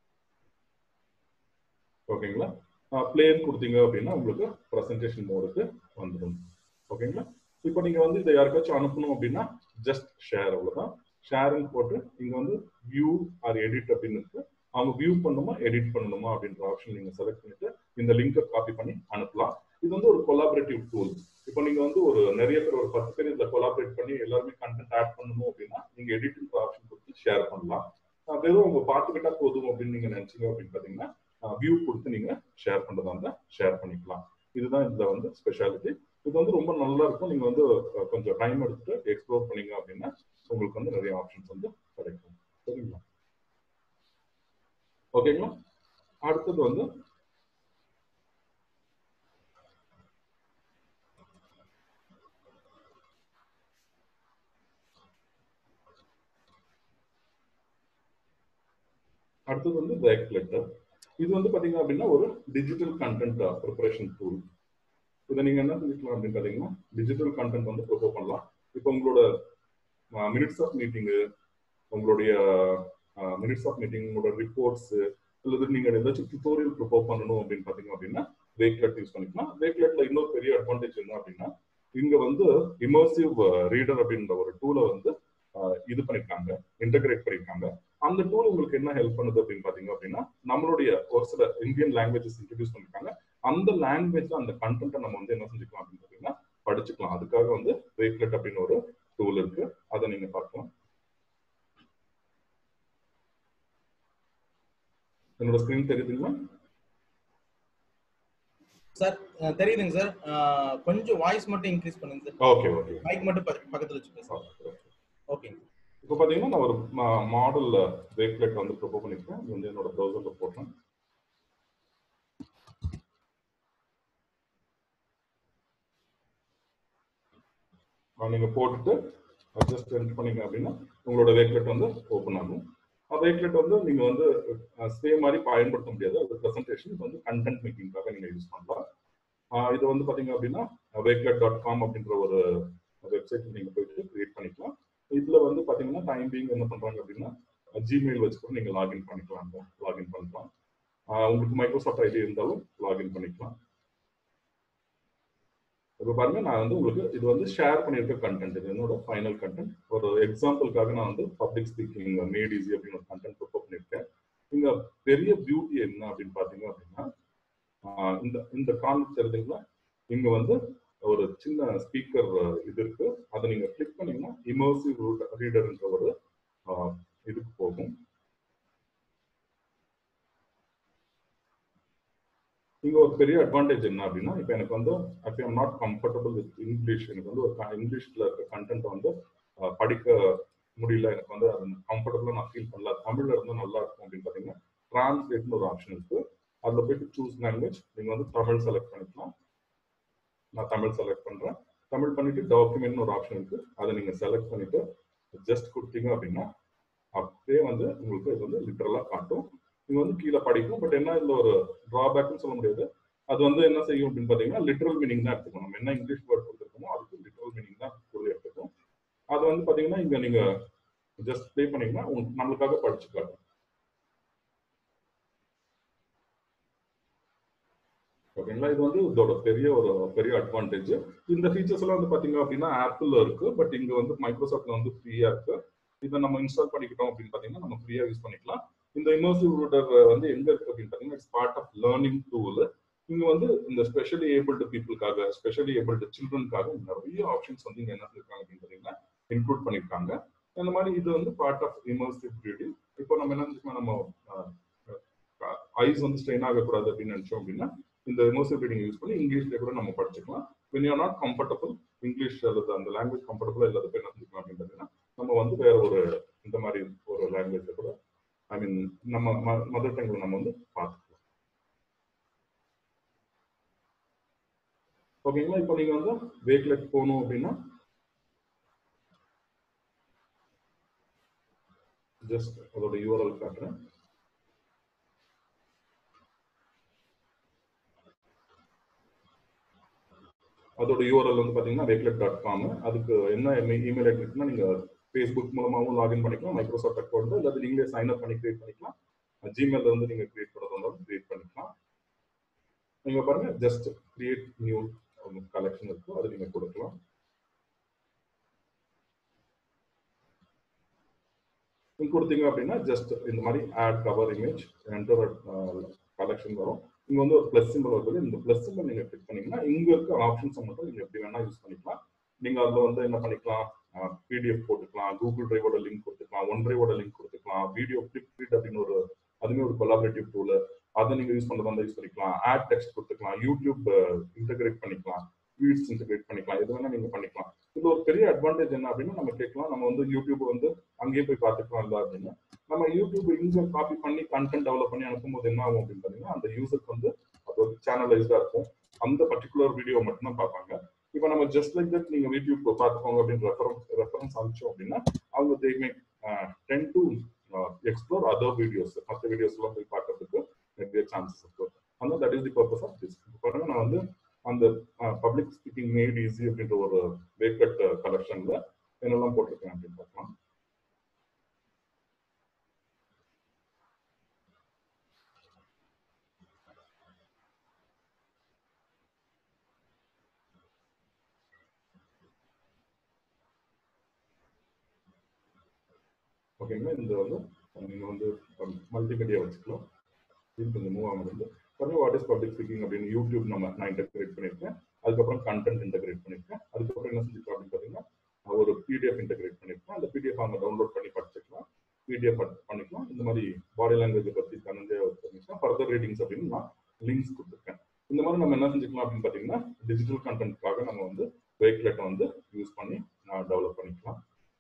ஓகேங்களா? பிளேன்னு கொடுத்தீங்க அப்படின்னா உங்களுக்கு ப்ரெசன்டேஷன் மோடுக்கு வந்துடும். ஓகேங்களா? இப்போ நீங்க வந்து இதை யாருக்காச்சும் அனுப்பணும் அப்படின்னா ஜஸ்ட் ஷேர், அவ்வளவுதான். ஷேர்னு போட்டு இங்க வந்து வியூ ஆர் எடிட் அப்படின்னு இருக்கு. அவங்க வியூ பண்ணணுமா எடிட் பண்ணணுமா அப்படின்ற ஆப்ஷன் நீங்க செலக்ட் பண்ணிட்டு இந்த லிங்கை காப்பி பண்ணி அனுப்பலாம். இது வந்து ஒரு கொலாபரேட்டிவ் டூல். இப்போ நீங்க வந்து ஒரு நிறைய பேர் ஒரு 10 பேர் இதில் கொலாபரேட் பண்ணி எல்லாருமே கண்டென்ட் ஆட் பண்ணணும் அப்படின்னா நீங்க எடிட்டிங் ஆப்ஷன் கொடுத்து ஷேர் பண்ணலாம். வெறும் உங்க பார்த்துக்கிட்டா போதும் அப்படின்னு நீங்க நினைச்சீங்க அப்படின்னு பாத்தீங்கன்னா வியூ கொடுத்து நீங்க ஷேர் பண்றதா இருந்தா ஷேர் பண்ணிக்கலாம். இதுதான் இதுல வந்து ஸ்பெஷாலிட்டி. இது வந்து ரொம்ப நல்லா இருக்கும். நீங்க வந்து கொஞ்சம் டைம் எடுத்துட்டு எக்ஸ்ப்ளோர் பண்ணீங்க அப்படின்னா உங்களுக்கு வந்து நிறைய ஆப்ஷன்ஸ் வந்து கிடைக்கும். சரிங்களா? ஓகேங்களா? அடுத்தது வந்து வேக்லெட்டர். இது வந்து பாத்தீங்க அப்படின்னா ஒரு டிஜிட்டல் கண்டென்ட் ப்ரிப்பரேஷன் டூல். இதை நீங்க என்ன செஞ்சுக்கலாம் அப்படின்னு பாத்தீங்கன்னா டிஜிட்டல் கண்டென்ட் வந்து ப்ரிப்பேர் பண்ணலாம். இப்போ உங்களோட மினிட்ஸ் ஆஃப் மீட்டிங்கு, உங்களுடைய மினிட்ஸ் ஆஃப் மீட்டிங், உங்களோட ரிப்போர்ட்ஸ், அல்லது நீங்க ஏதாச்சும் டுட்டோரியல் ப்ரிப்பேர் பண்ணணும் அப்படின்னு பாத்தீங்க அப்படின்னா வேக்லெட் யூஸ் பண்ணிக்கலாம். வேக்லெட்ல இன்னொரு பெரிய அட்வான்டேஜ் என்ன அப்படின்னா இங்க வந்து இமர்சிவ் ரீடர் அப்படின்ற ஒரு டூலை வந்து இது பண்ணிருக்காங்க, இன்டகிரேட் பண்ணிருக்காங்க. அந்த டூல் உங்களுக்கு என்ன ஹெல்ப் பண்ணுது அப்படின்னு பாத்தீங்க அப்படின்னா நம்மளுடைய ஒரு சில இந்தியன் லாங்குவேஜஸ் இன்ட்ரடியூஸ் பண்ணிருக்காங்க. அந்த லாங்குவேஜ்ல அந்த கண்டென்ட்டை நம்ம வந்து என்ன செஞ்சுக்கலாம் அப்படின்னு பாத்தீங்கன்னா படிச்சுக்கலாம். அதுக்காக வந்து வேக்லெட் அப்படின்னு ஒரு டூல் இருக்கு, அதை நீங்க பார்க்கலாம். என்னோட ஸ்கிரீன் தெரியுதுங்களா சார்? தெரியுதுங்க சார். கொஞ்சம் வாய்ஸ் மட்டும் இன்க்ரீஸ் பண்ணுங்க சார். Okay okay. மைக் மட்டும் பக்கத்துல வச்சுக்கோங்க சார். ஓகே. இப்போ பாத்தீங்கன்னா நான் ஒரு மாடல் வேக்லெட் வந்து ப்ரிப்பேர் பண்ணிருக்கேன். இது வந்து என்னோட ப்ரௌசர்ல போட்டேன். நீங்க போட்டுட்டு அட்ஜஸ்ட் என்டர் பண்ணீங்க அப்படின்னா உங்களோட வேக்லெட் வந்து ஓப்பன் ஆகும். வேக்லெட் வந்து நீங்க வந்து சேம் மாதிரி பயன்படுத்த முடியாது. அது ப்ரெசன்டேஷன். இது வந்து கண்டென்ட் மேக்கிங்காக நீங்க யூஸ் பண்ணலாம். இது வந்து பாத்தீங்க அப்படின்னா wakelet.com அப்படின்ற ஒரு வெப்சைட் நீங்க போயிட்டு கிரியேட் பண்ணிக்கலாம். இதுல வந்து பாத்தீங்கன்னா டைம் பீயிங் என்ன பண்றாங்க அப்படின்னா ஜிமெயில் வச்சு கூட நீங்க லாகின் பண்ணிக்கலாம். உங்களுக்கு மைக்ரோசாஃப்ட் ஐடி இருந்தாலும் லாகின் பண்ணிக்கலாம். இப்போ பாருங்க, நான் வந்து உங்களுக்கு இது வந்து ஷேர் பண்ணியிருக்க கண்டென்ட். இது என்னோட ஃபைனல் கண்டென்ட். ஒரு எக்ஸாம்பிளுக்காக நான் வந்து பப்ளிக் ஸ்பீக்கிங் மேட் ஈஸி அப்படின்னு ஒரு கண்டென்ட் ப்ரிப்பேர் பண்ணியிருக்கேன். இங்க பெரிய பியூட்டி என்ன அப்படின்னு பாத்தீங்க அப்படின்னா இந்த கான்செப்ட் தெரியுதுங்களா? இங்க வந்து ஒரு சின்ன ஸ்பீக்கர் இது இருக்கு. அதை நீங்க கிளிக் பண்ணீங்கன்னா இமர்சிவ் ரீடர்ன்ற ஒரு இதுக்கு போகும். இங்க ஒரு பெரிய அட்வான்டேஜ் என்ன அப்படின்னா இப்போ எனக்கு வந்து I am not comfortable with English. எனக்கு வந்து ஒரு இங்கிலீஷ்ல இருக்க கண்டென்ட் வந்து படிக்க முடியல, எனக்கு வந்து அது கம்ஃபர்டபுளா நான் ஃபீல் பண்ணல, தமிழ்ல இருந்தால் நல்லா இருக்கும் அப்படின்னு பாத்தீங்கன்னா டிரான்ஸ்லேட்னு ஒரு ஆப்ஷன் இருக்கு. அதுல போயிட்டு சூஸ் லாங்குவேஜ் நீங்க வந்து தமிழ் செலக்ட் பண்ணிக்கலாம். நான் தமிழ் செலக்ட் பண்றேன். தமிழ் பண்ணிட்டு டாக்குமெண்ட்னு ஒரு ஆப்ஷன் இருக்கு, அதை நீங்க செலக்ட் பண்ணிட்டு ஜஸ்ட் கொடுத்தீங்க அப்படின்னா அப்படியே வந்து உங்களுக்கு இது வந்து லிட்டரலா காட்டும். நீங்க வந்து கீழே படிக்கும். பட் என்ன இதுல ஒரு டிராபேக்னு சொல்ல முடியாது. அது வந்து என்ன செய்யும் அப்படின்னு பாத்தீங்கன்னா லிட்டரல் மீனிங் தான் எடுத்துக்கணும். நம்ம என்ன இங்கிலீஷ் வேர்ட் கொடுத்துருக்கோமோ அதுக்கு லிட்டரல் மீனிங் தான் எடுத்துக்கும். அது வந்து பாத்தீங்கன்னா இங்க நீங்க ஜஸ்ட் ப்ளே பண்ணீங்கன்னா நம்மளுக்காக படிச்சுக்கலாம். ஓகேங்களா? இது வந்து இதோட பெரிய அட்வான்டேஜ். இந்த ஃபீச்சர்ஸ் எல்லாம் வந்து பாத்தீங்க அப்படின்னா ஆப்பிள் இருக்கு, பட் இங்க வந்து மைக்ரோசாஃப்ட்ல வந்து ஃப்ரீயா இருக்கு. இதை நம்ம இன்ஸ்டால் பண்ணிக்கிட்டோம் அப்படின்னு பாத்தீங்கன்னா நம்ம ஃப்ரீயா யூஸ் பண்ணிக்கலாம். இந்த இமர்சிவ் ரூட்டர் வந்து எங்க இருக்கு அப்படின்னு பாத்தீங்கன்னா it's part of learning tool. இங்க வந்து இந்த ஸ்பெஷலி ஏபிள்டு பீப்புளுக்காக, ஸ்பெஷலி ஏபிள்டு சில்ட்ரனுக்காக நிறைய ஆப்ஷன்ஸ் வந்து இங்க என்ன பண்ணிருக்காங்க அப்படின்னு பாத்தீங்கன்னா இன்க்ளூட் பண்ணிருக்காங்க. அந்த மாதிரி இது வந்து பார்ட் ஆஃப் இமர்சிவ் ரீடிங். இப்போ நம்ம என்ன நம்ம ஐஸ் வந்து ஸ்ட்ரெயின் ஆகக்கூடாது அப்படின்னு நினைச்சோம் அப்படின்னா இந்த இமர்சிவ் ரீடிங் யூஸ் பண்ணி இங்கிலீஷ்ல கூட நம்ம படிச்சுக்கலாம். when you are not comfortable English அல்லது அந்த லாங்குவேஜ் கம்ஃபர்டபுளா இல்லாத பேர் என்ன செஞ்சுக்கலாம் அப்படின்னு பாத்தீங்கன்னா நம்ம வந்து வேற ஒரு இந்த மாதிரி ஒரு லாங்குவேஜ்ல கூட ஐ மீன் நம்ம மதர் டங்ல நம்ம வந்து பார்த்துக்கலாம். ஓகேங்களா? இப்போ நீங்க வந்து வேக்லெட் போகணும் அப்படின்னா ஜஸ்ட் அதோட யூஆர்எல் காட்டுறேன். அதோட யூஆர்எல் வந்து பாத்தீங்கன்னா wakelet.com. அதுக்கு என்ன இமெயில் ஐடினா நீங்க ஃபேஸ்புக் மூலமாகவும் லாகின் பண்ணிக்கலாம், மைக்ரோசாஃப்ட் அக்கௌண்ட், அல்லது நீங்களே சைன் அப் பண்ணி கிரியேட் பண்ணிக்கலாம். ஜிமெயில வந்து நீங்க கிரியேட் பண்ணுறதுனாலும் கிரியேட் பண்ணிக்கலாம். நீங்க பாருங்க ஜஸ்ட் கிரியேட் நியூ கலெக்ஷன் இருக்கும், அது நீங்க கொடுக்கலாம். நீங்க கொடுத்தீங்க அப்படின்னா ஜஸ்ட் இந்த மாதிரி add cover image enter collection வரும். இங்க வந்து ஒரு பிளஸ் சிம்பிள் வருது. இந்த பிளஸ் சிம்பிள் நீங்க கிளிக் பண்ணீங்கன்னா இங்க இருக்க ஆப்ஷன்ஸை மட்டும் நீங்க எப்படி வேணா யூஸ் பண்ணிக்கலாம். நீங்க அதுல வந்து என்ன பண்ணிக்கலாம், பிடிஎஃப் போட்டுக்கலாம், கூகுள் டிரைவோட லிங்க் கொடுத்துக்கலாம், ஒன் டிரைவோட லிங்க் கொடுத்துக்கலாம், வீடியோ கிளிக் அப்படின்னு ஒரு அதுமே ஒரு கொலாபரேட்டிவ் டூல். அதை நீங்க யூஸ் பண்றதா யூஸ் பண்ணிக்கலாம். ஆட் டெக்ஸ்ட் கொடுத்துக்கலாம், யூடியூப் இன்டகிரேட் பண்ணிக்கலாம், ஃபீட்ஸ் இன்டகிரேட் பண்ணிக்கலாம், எது வேணா நீங்க பண்ணிக்கலாம். இது ஒரு பெரிய அட்வான்டேஜ் என்ன அப்படின்னா நம்ம கேட்கலாம், நம்ம வந்து யூடியூப் வந்து அங்கேயே போய் பார்த்துக்கலாம் இல்லை அப்படின்னு. நம்ம யூடியூப் இங்க காப்பி பண்ணி கண்டென்ட் டெவலப் பண்ணி அனுப்பும்போது என்ன ஆகும் அப்படின்னு பார்த்தீங்கன்னா அந்த யூசருக்கு வந்து அது ஒரு சேனலைஸ்டா இருக்கும், அந்த பர்டிகுலர் வீடியோ மட்டும் தான் பார்ப்பாங்க. இப்போ நம்ம ஜஸ்ட் லைக் தட் நீங்க யூடியூப் பார்த்துக்கோங்க அப்படின்னு ரெஃபரன்ஸ் அனுப்பிச்சோம் அப்படின்னா அவங்க they may tend to explore other videos, மற்ற வீடியோஸ் எல்லாம் போய் பார்க்கறதுக்கு நிறைய சான்சஸ் இருக்கு. அதனால that is the purpose of this. பாருங்க, நான் வந்து அந்த பப்ளிக் ஸ்பீக்கிங் மேட் ஈஸி அப்படின்ற ஒரு வேக்கட் கலெக்ஷன்ல என்னெல்லாம் போட்டிருக்கேன் அப்படின்னு பார்க்கலாம். ஓகேங்களா, இந்த வந்து நீங்க வந்து மல்டிமீடியா வச்சுக்கலாம். இது கொஞ்சம் மூவ் ஆகுது. பாருங்க, வாட் இஸ் பப்ளிக் ஸ்பீக்கிங் அப்படின்னு யூடியூப் நான் இன்டகிரேட் பண்ணியிருக்கேன். அதுக்கப்புறம் கண்டென்ட் இன்டகிரேட் பண்ணியிருக்கேன். அதுக்கப்புறம் என்ன செஞ்சிருக்கேன் அப்படின்னு பார்த்தீங்கன்னா ஒரு பிடிஎஃப் இன்டகிரேட் பண்ணியிருக்கேன். அந்த பிடிஎஃப் அவங்க டவுன்லோட் பண்ணி படிச்சுக்கலாம், பிடிஎஃப் பண்ணிக்கலாம். இந்த மாதிரி பாடி லாங்குவேஜை பற்றி தனஞ்சே பண்ணிக்கலாம். ஃபர்தர் ரீடிங்ஸ் அப்படின்னு நான் லிங்க்ஸ் கொடுத்துருக்கேன். இந்த மாதிரி நம்ம என்ன செஞ்சுக்கலாம் அப்படின்னு பார்த்தீங்கன்னா டிஜிட்டல் கண்டென்ட்காக நம்ம வந்து வேக்லெட்டை வந்து யூஸ் பண்ணி நான் டெவலப் பண்ணிக்கலாம்.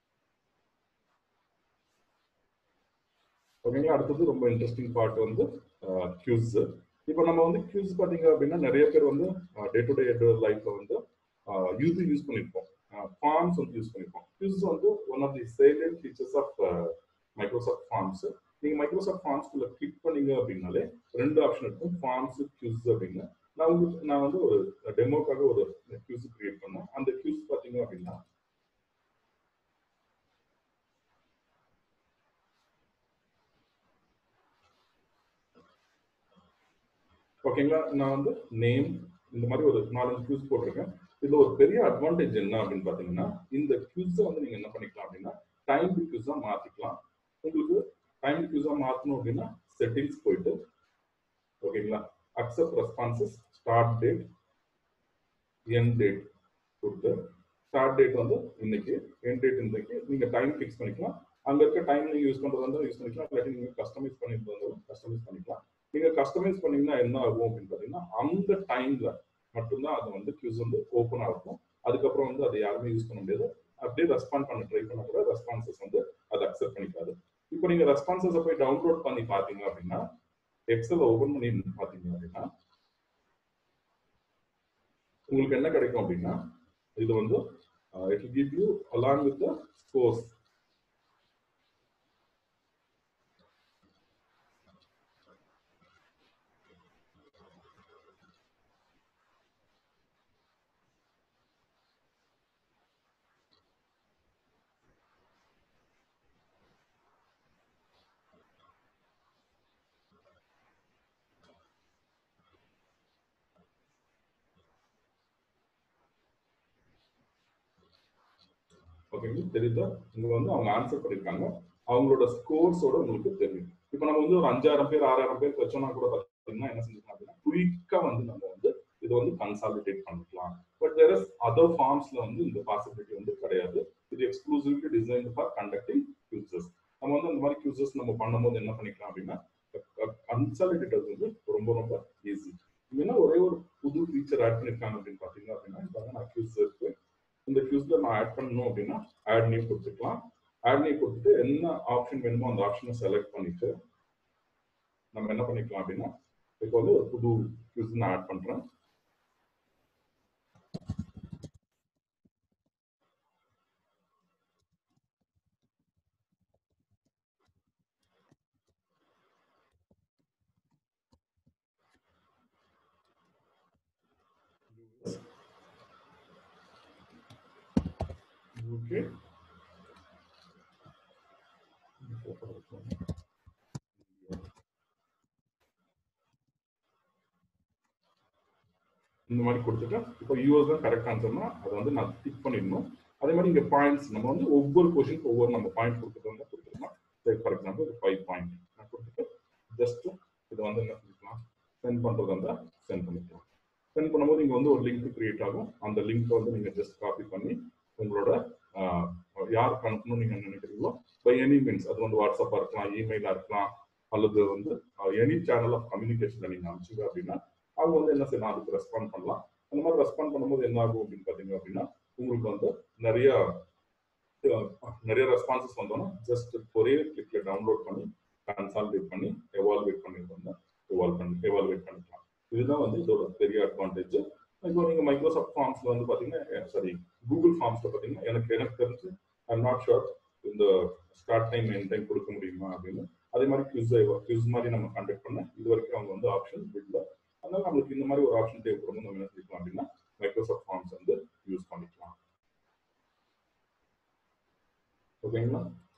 ஓகேங்களா, அடுத்தது ரொம்ப இன்ட்ரெஸ்டிங் பார்ட் வந்து கியூஸ். இப்போ நம்ம வந்து கியூஸ் பார்த்தீங்க அப்படின்னா நிறைய பேர் வந்து டே டு டே லைஃப்ல வந்து யூஸ் பண்ணியிருப்போம், ஃபார்ம்ஸ் வந்து யூஸ் பண்ணியிருப்போம். கியூஸ் வந்து one of the salient features of Microsoft Forms. நீங்க மைக்ரோசாஃப்ட் ஃபார்ம்ஸ்குள்ள கிளிக் பண்ணீங்க அப்படின்னாலே ரெண்டு ஆப்ஷன் இருக்கும், ஃபார்ம்ஸ், கியூஸ் அப்படின்னு. நான் வந்து ஒரு டெமோக்காக ஒரு கியூஸ் கிரியேட் பண்ணேன். அந்த கியூஸ் பார்த்தீங்க அப்படின்னா ஓகேங்களா, நான் வந்து நேம் இந்த மாதிரி ஒரு 4-5 கியூஸ் போட்டிருக்கேன். இதுல ஒரு பெரிய அட்வான்டேஜ் என்ன அப்படின்னு பாத்தீங்கன்னா இந்த கியூஸை வந்து நீங்க என்ன பண்ணிக்கலாம் அப்படின்னா டைம்டு கியூஸா மாத்திக்கலாம். உங்களுக்கு டைம்டு கியூஸா மாத்தணும் அப்படின்னா செட்டிங்ஸ் போயிட்டு ஓகேங்களா, accept responses, start date, end date கொடுத்து, ஸ்டார்ட் டேட் வந்து இன்னைக்கு, எண்ட் டேட் இன்னைக்கு, நீங்க டைம் ஃபிக்ஸ் பண்ணிக்கலாம். அங்க இருக்க டைம் நீங்க யூஸ் பண்றதா இருந்தாலும் யூஸ் பண்ணிக்கலாம், இல்லாட்டி நீங்க கஸ்டமைஸ் பண்ணிருந்தாலும் கஸ்டமைஸ் பண்ணிக்கலாம். நீங்க கஸ்டமைஸ் பண்ணீங்கன்னா என்ன ஆகும் அப்படின்னு பாத்தீங்கன்னா அந்த டைம்ல மட்டும்தான் அது வந்து கியூஸ் வந்து ஓப்பன் ஆகும். அதுக்கப்புறம் வந்து அதை யாருமே யூஸ் பண்ண முடியாது. அப்படியே ரெஸ்பாண்ட் பண்ண ட்ரை பண்ண கூட ரெஸ்பான்சஸ் வந்து அதை அக்செப்ட் பண்ணிக்காது. இப்போ நீங்க ரெஸ்பான்சஸை போய் டவுன்லோட் பண்ணி பாத்தீங்க அப்படின்னா எக்ஸல் ஓபன் பண்ணி பாத்தீங்க அப்படின்னா உங்களுக்கு என்ன கிடைக்கும் அப்படின்னா இது வந்து it will give you along with the scores. ஓகேங்களா, தெரியுதா? இங்க வந்து அவங்க ஆன்சர் பண்ணிருக்காங்க, அவங்களோட ஸ்கோர்ஸோட உங்களுக்கு தெரியும். இப்போ நம்ம வந்து ஒரு 5000 பேர் 6000 பேர் வச்சோம்னா கூட பார்த்தீங்கன்னா என்ன செஞ்சுக்கலாம் அப்படின்னா குயிக்கா வந்து நம்ம வந்து இதை வந்து கன்சாலிடேட் பண்ணிக்கலாம். பட் வேற அதர் ஃபார்ம்ஸ்ல வந்து இந்த பாசிபிலிட்டி வந்து கிடையாது. இது exclusively design for conducting quizzes. நம்ம வந்து அந்த மாதிரி கியூசஸ் நம்ம பண்ணும்போது என்ன பண்ணிக்கலாம் அப்படின்னா கன்சாலிடேட்டர் வந்து ரொம்ப ரொம்ப ஈஸி. இல்லைன்னா ஒரே ஒரு புது ஃபீச்சர் ஆட் பண்ணிருக்காங்க அப்படின்னு பாத்தீங்க அப்படின்னா இப்போ நான் கியூஸ் இருக்கு, இந்த கியூஸ்ல நான் ஆட் பண்ணணும் அப்படின்னா ஆட் நேம் கொடுத்துக்கலாம். ஆட் நேம் கொடுத்துட்டு என்ன ஆப்ஷன் வேணுமோ அந்த ஆப்ஷனை செலக்ட் பண்ணிட்டு நம்ம என்ன பண்ணிக்கலாம் அப்படின்னா இப்போ வந்து ஒரு புது கியூஸ் நான் ஆட் பண்றேன். ஓகே, இந்த மாதிரி கொடுத்துட்டு இப்போ யூஎஸ் தான் கரெக்ட் ஆன்சர்னா அதை வந்து நான் டிக் பண்ணிடணும். அதே மாதிரி இங்கே பாயிண்ட்ஸ் நம்ம வந்து ஒவ்வொரு கொஸ்டினுக்கு ஒவ்வொரு நம்ம பாயிண்ட் கொடுத்துட்டு கொடுத்துருக்கோம். ஃபார் எக்ஸாம்பிள் 5 பாயிண்ட் நான் கொடுத்துட்டு ஜஸ்ட் இதை வந்து என்ன பண்ணிக்கலாம், சென்ட் பண்றது இருந்தால் சென்ட் பண்ணிக்கலாம். சென்ட் பண்ணும்போது இங்கே வந்து ஒரு லிங்க் கிரியேட் ஆகும். அந்த லிங்க்கை வந்து நீங்கள் ஜஸ்ட் காப்பி பண்ணி உங்களோட யாருக்கு அனுப்பணும்னு நீங்கள் நினைக்கிறீங்களோ பை எனி மீன்ஸ், அது வந்து வாட்ஸ்அப்பாக இருக்கலாம், இமெயிலாக இருக்கலாம், அல்லது வந்து எனி சேனல் ஆஃப் கம்யூனிகேஷன்ல நீங்க அனுப்பிச்சிங்க அப்படின்னா அவங்க வந்து என்ன செய்யலாம், அதுக்கு ரெஸ்பாண்ட் பண்ணலாம். அந்த மாதிரி ரெஸ்பாண்ட் பண்ணும்போது என்ன ஆகும் அப்படின்னு பாத்தீங்க அப்படின்னா உங்களுக்கு வந்து நிறைய ரெஸ்பான்சஸ் வந்தோம்னா ஜஸ்ட் ஒரே கிளிக்ல டவுன்லோட் பண்ணி கன்சால்டேட் பண்ணி எவால்வேட் பண்ணிக்கலாம். இதுதான் வந்து இதோட பெரிய அட்வான்டேஜ். இப்போ நீங்க மைக்ரோசாஃப்ட் ஃபார்ம்ஸ்ல வந்து பாத்தீங்கன்னா சாரி கூகுள் ஃபார்ம்ஸ்ல பாத்தீங்கன்னா எனக்கு தெரிஞ்சு ஐம் நாட் ஷுர் இந்த ஸ்டார்ட் டைம் எண்ட் டைம் கொடுக்க முடியுமா அப்படின்னு. அதே மாதிரி குவிஸ் மாதிரி நம்ம கண்டக்ட் பண்ண இது வரைக்கும் அவங்க வந்து ஆப்ஷன் இல்லை. அதனால நம்மளுக்கு இந்த மாதிரி ஒரு ஆப்ஷன் தேவைப்படும், நம்ம என்ன செய்யலாம் அப்படின்னா மைக்ரோசாஃப்ட் ஃபார்ம்ஸ் வந்து யூஸ் பண்ணிக்கலாம். ஓகேங்களா?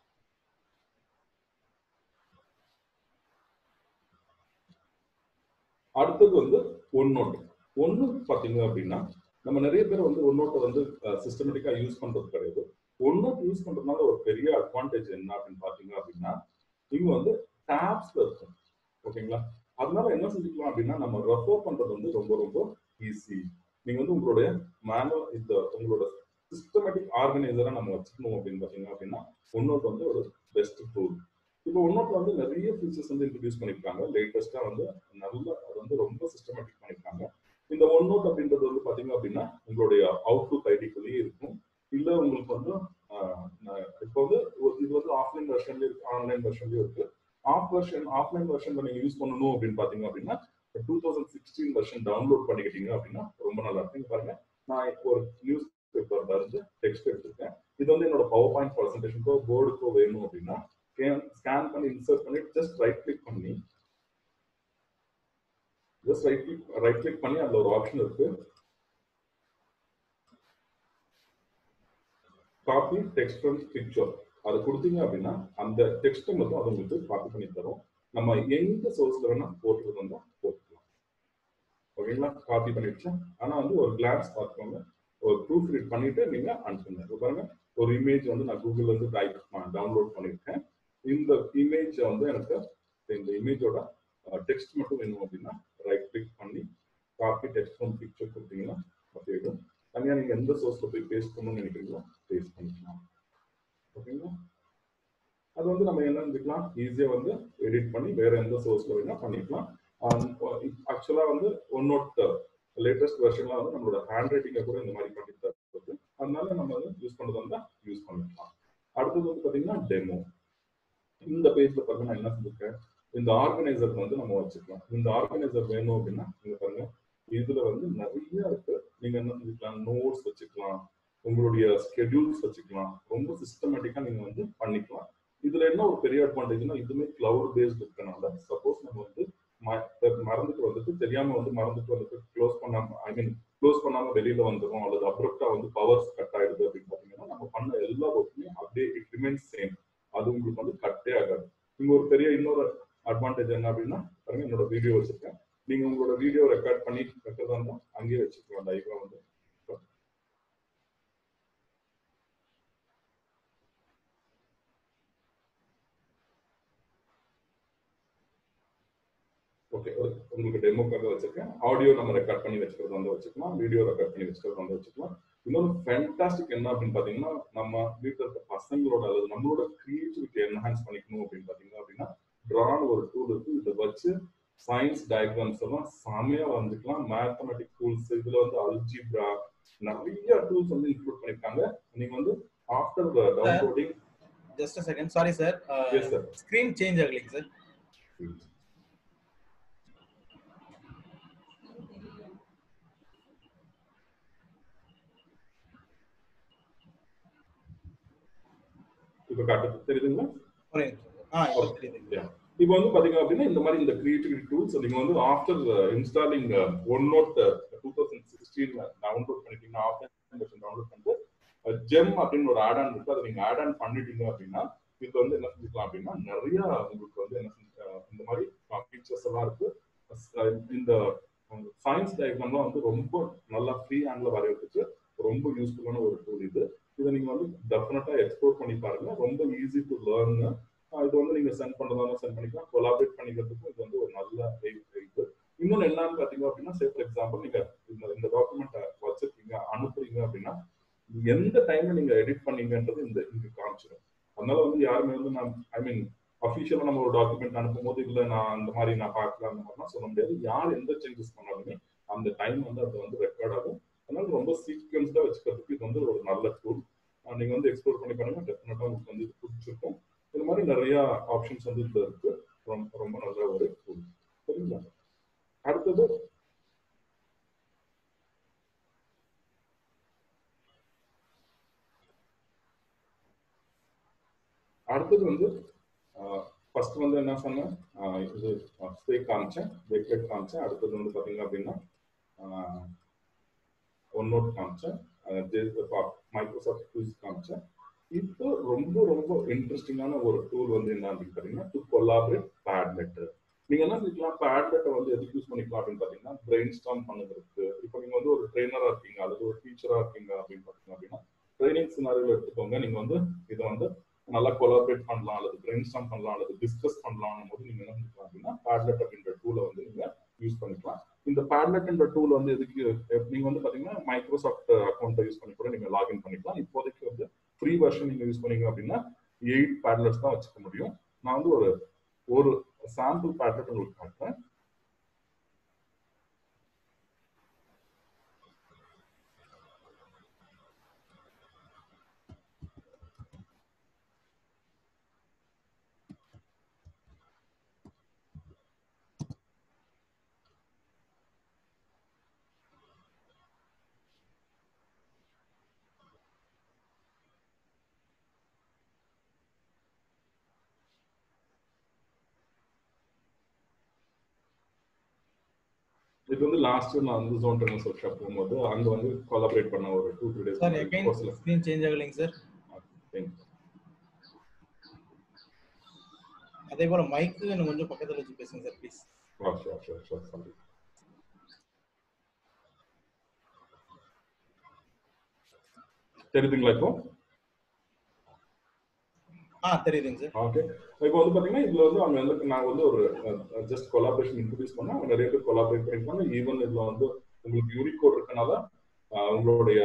அடுத்தது வந்து ஒன்னு பாத்தீங்க அப்படின்னா நம்ம நிறைய பேர் வந்து ஒன்னோட்டை வந்து சிஸ்டமேட்டிக்கா யூஸ் பண்றது கிடையாது. ஒன்னோட் யூஸ் பண்றதுனால ஒரு பெரிய அட்வான்டேஜ் என்ன அப்படின்னு பாத்தீங்க அப்படின்னா இவங்க வந்து டேப்ஸ்ல இருக்கும். ஓகேங்களா? அதனால என்ன செஞ்சுக்கலாம் அப்படின்னா நம்ம ரெஃபர் பண்றது வந்து ரொம்ப ரொம்ப ஈஸி. நீங்க வந்து உங்களுடைய உங்களோட சிஸ்டமேட்டிக் ஆர்கனைசரா நம்ம வச்சுக்கணும் அப்படின்னு பாத்தீங்க அப்படின்னா ஒன்னோட் வந்து ஒரு பெஸ்ட் டூல். இப்போ ஒன்னோட்ல வந்து நிறைய ஃபீச்சர்ஸ் வந்து இன்ட்ரடியூஸ் பண்ணிருக்காங்க. லேட்டஸ்டா வந்து அது வந்து ரொம்ப சிஸ்டமேட்டிக் பண்ணிருக்காங்க. இந்த ஒன்னோட் அப்படின்றது வந்து பாத்தீங்க அப்படின்னா உங்களுடைய அவுட்லுக் ஐடிக்குள்ளேயே இருக்கும். இல்ல உங்களுக்கு வந்து இப்போ வந்து இது வந்து ஆஃப்லைன் வெர்ஷன்லயும் இருக்கு, ஆன்லைன் வெர்ஷன்லயும் இருக்கு. ஆஃப்லைன் வெர்ஷன்ல நீங்க யூஸ் பண்ணணும் அப்படின்னு பாத்தீங்க அப்படின்னா 2016 வெர்ஷன் டவுன்லோட் பண்ணிக்கிட்டீங்க அப்படின்னா ரொம்ப நல்லா இருக்கு. பாருங்க, நான் இப்போ ஒரு நியூஸ் பேப்பர்ல இருந்து டெக்ஸ்ட் எடுத்திருக்கேன். இது வந்து என்னோட பவர் பாயிண்ட் ப்ரெசன்டேஷனுக்கோ போர்டுக்கோ வேணும் அப்படின்னா ஸ்கேன் பண்ணி இன்சர்ட் பண்ணி ஜஸ்ட் ரைட் கிளிக் பண்ணி அதுல ஒரு ஆப்ஷன் இருக்கு, காப்பி டெக்ஸ்ட் ஃப்ரம் பிக்சர். அதை கொடுத்தீங்க அப்படின்னா அந்த டெக்ஸ்ட் மட்டும் அதை உங்களுக்கு காப்பி பண்ணி தரும். நம்ம எந்த சோர்ஸ்ல வேணா போட்டுறது வந்தா போட்டுக்கலாம். ஓகேங்களா? காப்பி பண்ணிடுச்சு. ஆனா வந்து ஒரு கிளான்ஸ் பார்த்துக்கோங்க, ஒரு ப்ரூஃப் ரீட் பண்ணிட்டு நீங்க அனுப்புங்க. பாருங்க, ஒரு இமேஜ் வந்து நான் கூகுள்ல இருந்து டவுன்லோட் பண்ணிருக்கேன். இந்த இமேஜ் வந்து எனக்கு இந்த இமேஜோட டெக்ஸ்ட் மட்டும் வேணும் அப்படின்னா ரைட் கிளிக் பண்ணி காப்பி டெக்ஸ்ட் ஃப்ரம் பிக்சர் கொடுத்தீங்கன்னா அப்படியும் தனியா நீங்க எந்த சோர்ஸ்ல போய் பேஸ்ட் பண்ணணும்னு நினைக்கிறீங்களோ பேஸ்ட் பண்ணிக்கலாம். ஓகேங்களா? அது வந்து நம்ம என்ன செஞ்சுக்கலாம், ஈஸியா வந்து எடிட் பண்ணி வேற எந்த சோர்ஸ்ல வேணா பண்ணிக்கலாம். ஆக்சுவலா வந்து ஒன்னோட் லேட்டஸ்ட் வெர்ஷன்ல வந்து நம்மளோட ஹேண்ட் ரைட்டிங்கை கூட இந்த மாதிரி பண்ணி தருது. அதனால நம்ம வந்து யூஸ் பண்றது வந்து யூஸ் பண்ணிக்கலாம். அடுத்தது வந்து பாத்தீங்கன்னா டெமோ. இந்த பேஜ்ல பாருங்க நான் என்ன செஞ்சிருக்கேன், இந்த ஆர்கனைசர் வந்து நம்ம வச்சுக்கலாம். இந்த ஆர்கனைசர் வேணும் அப்படின்னா நீங்க பாருங்க, இதுல வந்து நிறைய இருக்கு. நீங்க என்ன செஞ்சுக்கலாம், நோட்ஸ் வச்சுக்கலாம், உங்களுடைய ஸ்கெடியூல்ஸ் வச்சுக்கலாம். ரொம்ப சிஸ்டமேட்டிக்கா நீங்க வந்து பண்ணிக்கலாம். இதுல என்ன ஒரு பெரிய அட்வான்டேஜ்னா இதுமே கிளவுட் பேஸ்ட் இருக்கனால சப்போஸ் நம்ம வந்து தெரியாம வந்து மறந்துட்டு வந்துட்டு க்ளோஸ் பண்ணாம வெளியில வந்துடும் அல்லது அப்ரப்டா வந்து பவர்ஸ் கட் ஆயிடுது அப்படின்னு பாத்தீங்கன்னா நம்ம பண்ண எல்லா ஒர்க்குமே அப்படியே இட் ரிமைன்ஸ் சேம். அது உங்களுக்கு வந்து கட்டே ஆகாது. நீங்க ஒரு பெரிய இன்னொரு அட்வான்டேஜ் என்ன அப்படின்னா பாருங்க, என்னோட வீடியோ வச்சிருக்கேன். நீங்க உங்களோட வீடியோ ரெக்கார்ட் பண்ணி வைக்கிறதா இருந்தா அங்கேயே வச்சுக்கலாம். லைவா வந்து ஓகே, உங்களுக்கு டெமோக்காக வச்சிருக்கேன். ஆடியோ நம்ம ரெக்கார்ட் பண்ணி வச்சுக்கிறது வந்து வச்சுக்கலாம், வீடியோ ரெக்கார்ட் பண்ணி வச்சுக்கிறது வந்து வச்சுக்கலாம். இன்னொரு ஃபேண்டாஸ்டிக் என்ன அப்படின்னு பாத்தீங்கன்னா நம்ம வீட்டில் இருக்க பசங்களோட அல்லது நம்மளோட கிரியேட்டிவிட்டி என்ஹான்ஸ் பண்ணிக்கணும் அப்படின்னு பாத்தீங்க அப்படின்னா ட்ரான்னு ஒரு டூல் இருக்கு. இதை வச்சு சயின்ஸ் டயக்ராம்ஸ் எல்லாம் செமையா வந்துக்கலாம். மேத்தமெட்டிக் டூல்ஸ், இதுல வந்து அல்ஜிப்ரா நிறைய டூல்ஸ் வந்து இன்க்ளூட் பண்ணிருக்காங்க. நீங்க வந்து after downloading just a second, sorry sir, yes sir, screen change ಆಗಲಿಕ್ಕೆ sir. இப்ப காட்டு தெரியுதுங்களா? தெரியுது. இப்போ வந்து பாத்தீங்க அப்படின்னா இந்த மாதிரி இந்த கிரியேட்டிவிட்டி டூல்ஸ் நீங்க வந்து ஆஃப்டர் இன்ஸ்டாலிங் ஒன்னோட் 2016 டவுன்லோட் பண்ணிட்டீங்கன்னா ஆஃப்லைன் வெர்ஷன் டவுன்லோட் பண்ணிட்டு ஜெம் அப்படின்னு ஒரு ஆட் ஆன் இருக்கு. அதை நீங்க ஆட் ஆன் பண்ணிட்டீங்க அப்படின்னா இது வந்து என்ன செஞ்சுக்கலாம் அப்படின்னா நிறைய உங்களுக்கு வந்து என்ன இந்த மாதிரி ஃபீச்சர்ஸ் எல்லாம் இருக்கு. இந்த சயின்ஸ் டயக்ராம்லாம் வந்து ரொம்ப நல்லா ஃப்ரீ ஹேண்ட்ல வரையறதுக்கு ரொம்ப யூஸ்ஃபுல்லான ஒரு டூல் இது. இதை நீங்க வந்து டெஃபினட்டா எக்ஸ்ப்ளோர் பண்ணி பாருங்க. ரொம்ப ஈஸி டு லேர்ன். இது வந்து நீங்க சென்ட் பண்றதாலும் சென்ட் பண்ணிக்கலாம், கொலாபரேட் பண்ணிக்கிறதுக்கும் இது வந்து ஒரு நல்ல இது. இன்னொன்னு என்னன்னு பாத்தீங்க அப்படின்னா ஃபார் எக்ஸாம்பிள் நீங்க இந்த டாக்குமெண்ட் வச்சிருக்கீங்க அனுப்புறீங்க அப்படின்னா எந்த டைம்ல நீங்க எடிட் பண்ணீங்கன்றது இங்க காமிச்சிடும். அதனால வந்து யாருமே வந்து அஃபிஷியலா நம்ம ஒரு டாக்குமெண்ட் அனுப்பும்போது இல்ல நான் அந்த மாதிரி நான் பார்க்கல அந்த மாதிரிலாம் சொல்ல முடியாது. யார் எந்த சேஞ்சஸ் பண்ணாலுமே அந்த டைம் வந்து அது வந்து ரெக்கார்ட் ஆகும். அதனால ரொம்ப சீக்வன்ஸ்டா வச்சுக்கிறதுக்கு இது வந்து ஒரு நல்ல டூல். நீங்க வந்து எக்ஸ்ப்ளோர் பண்ணி பாருங்க, டெஃபினட்டா உங்களுக்கு வந்து இது பிடிச்சிருக்கும். இந்த மாதிரி நிறைய ஆப்ஷன்ஸ் வந்து இதுல இருக்கு. ரொம்ப ரொம்ப நல்ல ஒரு டூல். சரிங்களா? அடுத்தது வந்து ஃபர்ஸ்ட் வந்து என்ன சொன்னேன், இது ஸ்டேக் காமிச்சேன், வெப்லைட் காமிச்சேன். அடுத்தது வந்து பாத்தீங்க அப்படின்னா ஒன் நோட் காமிச்சேன், மைக்ரோசாஃப்ட் குவிஸ் காமிச்சேன். இப்போ ரொம்ப ரொம்ப இன்ட்ரெஸ்டிங்கான ஒரு டூல் வந்து என்ன அப்படின்னு பாத்தீங்கன்னா டு கொலாபரேட் பேட்லெட். நீங்க என்ன செஞ்சுக்கலாம், பேட்லெட்டை வந்து எதுக்கு யூஸ் பண்ணிக்கலாம் அப்படின்னு பாத்தீங்கன்னா பிரெயின் ஸ்டார்ம் பண்ணுறதுக்கு. இப்போ நீங்க வந்து ஒரு ட்ரெயினரா இருக்கீங்க அல்லது ஒரு டீச்சரா இருக்கீங்க அப்படின்னு பாத்தீங்க அப்படின்னா ட்ரைனிங் சினாரியோல எடுத்துக்கோங்க. நீங்க வந்து இதை வந்து நல்லா கொலாபரேட் பண்ணலாம் அல்லது பிரெயின் ஸ்டார்ம் பண்ணலாம் அல்லது டிஸ்கஸ் பண்ணலாம் போது நீங்க என்ன பண்ணிக்கலாம் அப்படின்னா பேட்லெட் அப்படின்ற டூலை வந்து நீங்க யூஸ் பண்ணிக்கலாம். இந்த பேட்லெட் என்ற டூல் வந்து எதுக்கு, நீங்க வந்து பாத்தீங்கன்னா மைக்ரோசாஃப்ட் அக்கௌண்ட்டை யூஸ் பண்ணி கூட நீங்க லாகின் பண்ணிக்கலாம். இப்போதைக்கு வந்து ஃப்ரீ வெர்ஷன் நீங்க யூஸ் பண்ணீங்க அப்படின்னா 8 பேட்லெட்ஸ் தான் வச்சுக்க முடியும். நான் வந்து ஒரு சாம்பிள் பேட்லெட் உங்களுக்கு காட்டுறேன். இது வந்து லாஸ்ட் இயர் நான் வந்து ஜோன் ட்ரெயினர்ஸ் ஒர்க் ஷாப் போகும்போது அங்க வந்து கொலாபரேட் பண்ண ஒரு 2-3 days. Sir again screen change ஆகலைங்க சார். அதே போல மைக் இன்னும் கொஞ்சம் பக்கத்துல வச்சு பேசுங்க சார் ப்ளீஸ். சாரி. தெரியுதுங்களா இப்போ? தெரியுதுங்க சார். ஓகே. இப்போ வந்து பாத்தீங்கன்னா இதுல வந்து அவங்க வந்து நான் வந்து ஒரு ஜஸ்ட் கொலாபரேஷன் இன்ட்ரோடியூஸ் பண்ணா அவங்க நிறைய பேர் கொலாபரேட் பண்ணிருக்காங்க. ஈவன் இதுல வந்து உங்களுக்கு யூனிகோட் இருக்கனால உங்களுடைய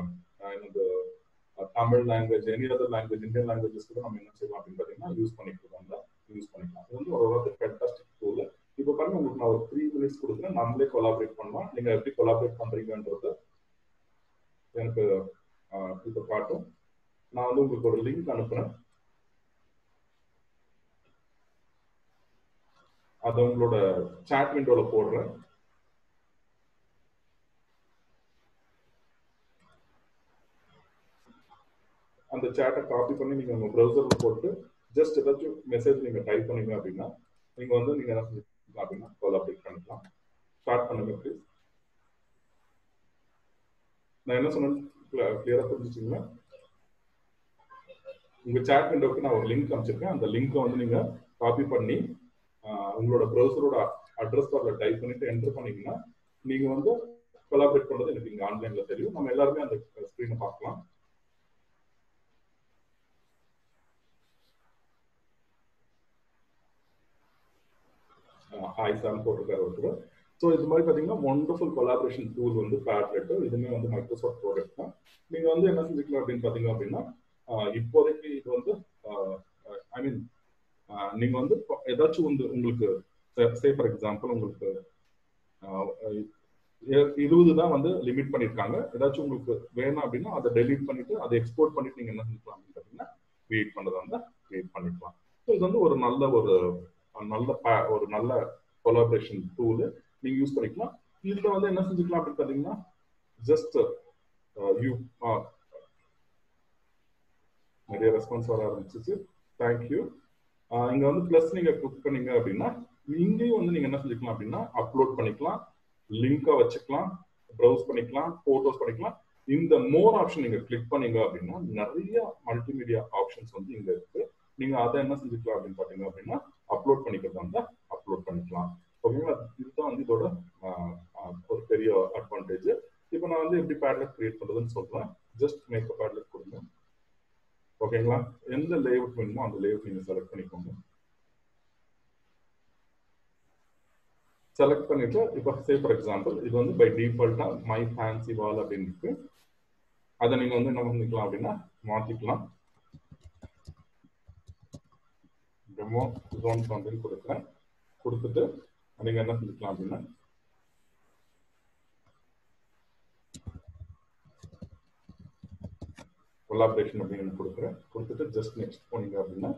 Tamil language, any other language, Indian languages கூட நம்ம என்ன செய்யலாம் அப்படின்னு பாத்தீங்கன்னா யூஸ் பண்ணிக்கலாம். இது வந்து ஒரு ஃபேண்டாஸ்டிக் டூல். இப்போ பாருங்க, உங்களுக்கு நான் ஒரு 3 மினிட்ஸ் கொடுக்குறேன், நம்மளே கொலாபரேட் பண்ணலாம். நீங்க எப்படி கொலாபரேட் பண்றீங்கன்றது எனக்கு இப்போ காட்டும். நான் வந்து உங்களுக்கு ஒரு லிங்க் அனுப்புறேன், அதை உங்களோட சாட் விண்டோல போடுறேன். அந்த சாட்டை காப்பி பண்ணி நீங்க உங்க ப்ரௌசர்ல போட்டு ஜஸ்ட் ஏதாச்சும் மெசேஜ் நீங்க டைப் பண்ணீங்க அப்படின்னா நீங்க வந்து நீங்க என்ன செஞ்சுக்கலாம் அப்படின்னா கொலாபரேட் பண்ணிக்கலாம். ஸ்டார்ட் பண்ணுங்க ப்ளீஸ். நான் என்ன சொன்னேன் கிளியரா புரிஞ்சுச்சிங்களா? உங்க சாட் விண்டோக்கு நான் ஒரு லிங்க் அனுப்பிச்சிருக்கேன். அந்த லிங்கை வந்து நீங்க காப்பி பண்ணி உங்களோட ப்ரௌசரோட அட்ரஸ் பார்ல டைப் பண்ணிட்டு என்டர் பண்ணீங்கன்னா நீங்க வந்து கொலாபரேட் பண்றது எனக்கு இங்க ஆன்லைன்ல தெரியும். நம்ம எல்லாருமே அந்த ஸ்கிரீனை பார்க்கலாம். ஹாய் சாம் போட்டிருக்காரு ஒருத்தர். ஸோ இது மாதிரி பார்த்தீங்கன்னா ஒண்டர்ஃபுல் கொலாபரேஷன் டூல் வந்து பேட்லெட். இதுவுமே வந்து மைக்ரோசாஃப்ட் ப்ராடக்ட் தான். நீங்க வந்து என்ன செஞ்சுக்கலாம் அப்படின்னு பார்த்தீங்க அப்படின்னா இப்போதைக்கு இது வந்து ஐ மீன் நீங்க வந்து ஏதாச்சும் வந்து உங்களுக்கு சே ஃபார் எக்ஸாம்பிள் உங்களுக்கு 20 தான் வந்து லிமிட் பண்ணியிருக்காங்க. ஏதாச்சும் உங்களுக்கு வேணும் அப்படின்னா அதை டெலீட் பண்ணிட்டு அதை எக்ஸ்போர்ட் பண்ணிட்டு நீங்க என்ன செஞ்சுக்கலாம் அப்படின்னு பார்த்தீங்கன்னா கிரியேட் பண்ணுறதா இருந்தால் கிரியேட் பண்ணிக்கலாம். ஸோ இது வந்து ஒரு நல்ல கொலாபரேஷன் டூல் நீங்க யூஸ் பண்ணிக்கலாம். இதுல வந்து என்ன செஞ்சுக்கலாம் அப்படின்னு பாத்தீங்கன்னா ஜஸ்ட் நிறைய ரெஸ்பான்ஸ் வர ஆரம்பிச்சிச்சு. தேங்க்யூ. இங்க வந்து பிளஸ் நீங்க கிளிக் பண்ணீங்க அப்படின்னா இங்கேயும் வந்து நீங்க என்ன செஞ்சுக்கலாம் அப்படின்னா அப்லோட் பண்ணிக்கலாம், லிங்கா வச்சுக்கலாம், ப்ரௌஸ் பண்ணிக்கலாம், போட்டோஸ் பண்ணிக்கலாம். இந்த மோர் ஆப்ஷன் நீங்க கிளிக் பண்ணீங்க அப்படின்னா நிறைய மல்டிமீடியா ஆப்ஷன்ஸ் வந்து இங்க இருக்கு. நீங்க அதை என்ன செஞ்சுக்கலாம் அப்படின்னு பாத்தீங்க அப்படின்னா அப்லோட் பண்ணிக்கிறதா இருந்தா அப்லோட் பண்ணிக்கலாம். ஓகேங்களா? இதுதான் வந்து இதோட ஒரு பெரிய அட்வான்டேஜ். இப்போ நான் வந்து எப்படி பேட்லெட் கிரியேட் பண்றதுன்னு சொல்றேன். ஜஸ்ட் மேக் அ பேட்லெட் கொடுங்க. ஓகேங்களா? எந்த லேஅவுட் வேணுமோ அந்த லேஅவுட் நீங்க செலக்ட் பண்ணிக்கோங்க. செலக்ட் பண்ணிட்டு இப்போ சே ஃபார் எக்ஸாம்பிள் இது வந்து பை டிஃபால்ட்டா மை ஃபேன்சி வால் அப்படின்னு இருக்கு. அதை நீங்க வந்து என்ன பண்ணிக்கலாம் அப்படின்னா மாத்திக்கலாம். டெமோ ஜோன் அப்படின்னு கொடுக்குறேன். கொடுத்துட்டு நீங்க என்ன செஞ்சுக்கலாம் அப்படின்னா கொலாபரேஷன் அப்படின்னு கொடுக்குறேன். கொடுத்துட்டு ஜஸ்ட் நெக்ஸ்ட் போனீங்க அப்படின்னா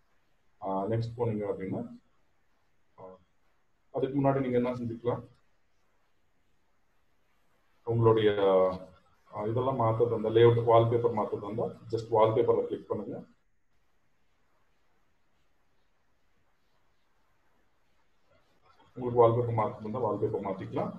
அதுக்கு முன்னாடி நீங்க என்ன செஞ்சுக்கலாம், உங்களுடைய இதெல்லாம் மாற்றது அந்த லேஅவுட் வால்பேப்பர் மாற்றது இருந்தால் ஜஸ்ட் வால்பேப்பர்ல கிளிக் பண்ணுங்க. உங்களுக்கு வால்பேப்பர் மாற்றது இருந்தால் வால்பேப்பர் மாத்திக்கலாம்.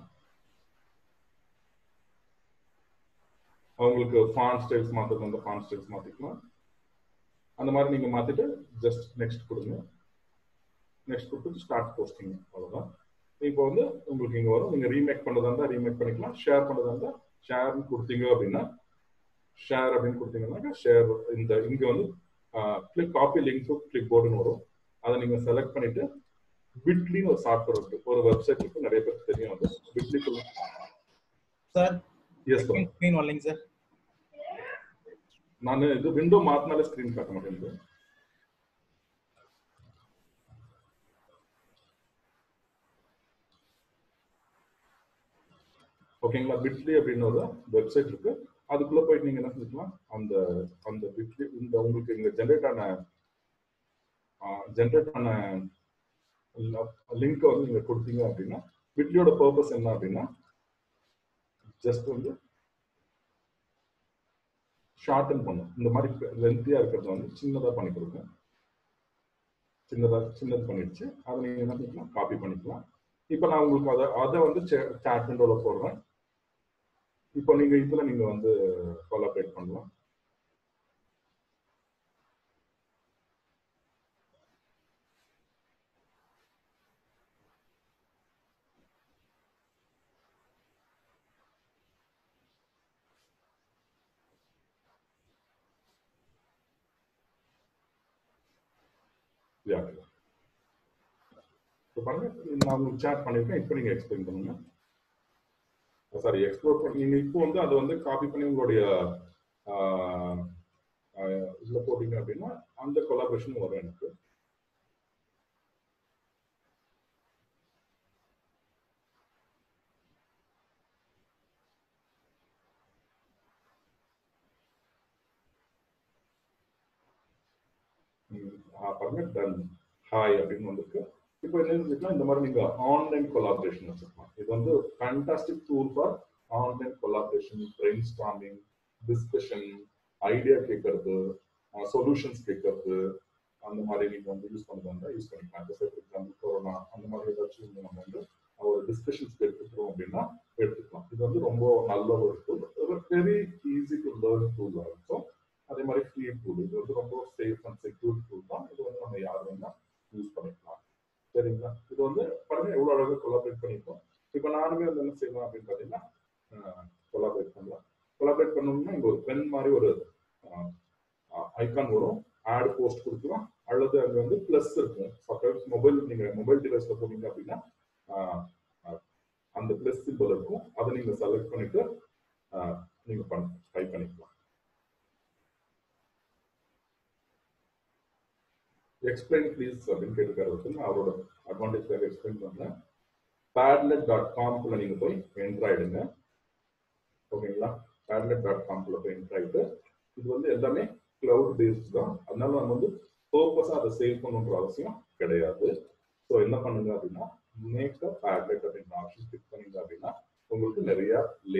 அவங்களுக்கு ஃபாண்ட் ஸ்டைல்ஸ் மாற்றது இருந்தால் ஃபாண்ட் ஸ்டைல்ஸ் மாத்திக்கலாம். அந்த மாதிரி நீங்க மாத்திட்டு ஜஸ்ட் நெக்ஸ்ட் கொடுங்க. நெக்ஸ்ட் கொடுத்து ஸ்டார்ட் போஸ்டிங். அவ்வளவுதான். இப்போ வந்து உங்களுக்கு இங்க வரும். நீங்க ரீமேக் பண்ணதா இருந்தா ரீமேக் பண்ணிக்கலாம். ஷேர் பண்ணதா இருந்தா ஷேர்னு கொடுத்தீங்க அப்படின்னா ஷேர் அப்படின்னு கொடுத்தீங்கன்னா ஷேர் இந்த இங்க வந்து click copy link to click போர்டுன்னு வரும். அதை நீங்க செலக்ட் பண்ணிட்டு பிட்லின்னு ஒரு சாஃப்ட்வேர் இருக்கு. ஒரு வெப்சைட் இருக்கு, நிறைய பேருக்கு தெரியும். அது Bitly sir. Yes sir. Screen வரலைங்க சார். நான் இது விண்டோ மாத்தினாலே ஸ்கிரீன் காட்ட மாட்டேங்குது. ஓகேங்களா? பிட்லி அப்படின்னு ஒரு வெப்சைட் இருக்கு. அதுக்குள்ள போயிட்டு நீங்க என்ன செஞ்சுக்கலாம், அந்த அந்த பிட்லி இந்த உங்களுக்கு இங்க ஜென்ரேட் ஆன லிங்க் வந்து நீங்க கொடுத்தீங்க அப்படின்னா பிட்லியோட பர்பஸ் என்ன அப்படின்னா ஜஸ்ட் வந்து ஷார்டன் பண்ணும். இந்த மாதிரி லென்த்தியா இருக்கிறத வந்து சின்னதா பண்ணி கொடுங்க. சின்னது பண்ணிடுச்சு. அதை நீங்க என்ன பண்ணிக்கலாம், காப்பி பண்ணிக்கலாம். இப்போ நான் உங்களுக்கு அதை வந்து சாட் விண்டோல போடுறேன். இப்போ நீங்க இதுல நீங்க வந்து கொலாபரேட் பண்ணலாம். பாருங்க, நான் உங்களுக்கு சாட் பண்ணிருக்கேன். இப்போ நீங்க எக்ஸ்பிளைன் பண்ணுங்க. சாரி, எக்ஸ்ப்ளோர் பண்ணி நீங்க இப்போ வந்து அதை வந்து காப்பி பண்ணி உங்களுடைய இதுல போட்டீங்க அப்படின்னா அந்த கொலாபரேஷன் வரும் எனக்கு. பாருங்க, டன் ஹாய் அப்படின்னு வந்துருக்கு. இப்போ என்ன செஞ்சுக்கலாம், இந்த மாதிரி நீங்க ஆன்லைன் கொலாபரேஷன் வச்சுக்கலாம். இது வந்து fantastic tool for online collaboration, brainstorming, discussion, idea கேட்கறது, சொல்யூஷன்ஸ் கேட்கறது, அந்த மாதிரி நீங்க வந்து யூஸ் பண்ணுறதா யூஸ் பண்ணிக்கலாம். இப்போ ஃபார் எக்ஸாம்பிள் கொரோனா அந்த மாதிரி ஏதாச்சும் நம்ம வந்து ஒரு டிஸ்கஷன்ஸ் எடுத்துக்கிறோம் அப்படின்னா எடுத்துக்கலாம். இது வந்து ரொம்ப நல்ல ஒரு டூல், ஒரு very easy to learn tool இருக்கும். அதே மாதிரி ஃப்ரீ டூல். இது வந்து ரொம்ப சேஃப் அண்ட் செக்யூர் டூல் தான். இது வந்து நம்ம யார் வேணா யூஸ் பண்ணிக்கலாம். சரிங்களா? இது வந்து பாருங்க எவ்வளவு அழகாக கொலாபரேட் பண்ணிருக்கோம். இப்போ நானுமே வந்து என்ன செய்யலாம் அப்படின்னு பாத்தீங்கன்னா கொலாபரேட் பண்ணலாம். கொலாபரேட் பண்ணணும்னா இங்க ஒரு பென் மாதிரி ஒரு ஐகான் வரும். ஆட் போஸ்ட் கொடுக்கலாம். அல்லது அங்க வந்து பிளஸ் இருக்கும். சப்போஸ் நீங்க மொபைல் டிவைஸ்ல போனீங்க அப்படின்னா அந்த பிளஸ் சிம்பிள் இருக்கும். அதை நீங்க செலக்ட் பண்ணிட்டு நீங்க டைப் பண்ணிக்கலாம். எக்ஸ்பிளைன் ப்ளீஸ் அப்படின்னு கேட்டுக்காரு. அவரோட அட்வான்டேஜ் எக்ஸ்பிளைன் பண்றேன். padlet.com நீங்க போய் என்டர் ஆயிடுங்க. ஓகேங்களா? padlet.com போய் என்டர் ஆயிட்டு இது வந்து எல்லாமே கிளவுட் பேஸ்ட் தான். அதனால நம்ம வந்து பர்பஸா அதை சேவ் பண்ணணுன்ற அவசியம் கிடையாது. ஸோ என்ன பண்ணுங்க அப்படின்னா மேக் அ padlet அப்படின்ற ஆப்ஷன் கிளிக் பண்ணீங்க அப்படின்னா உங்களுக்கு நிறைய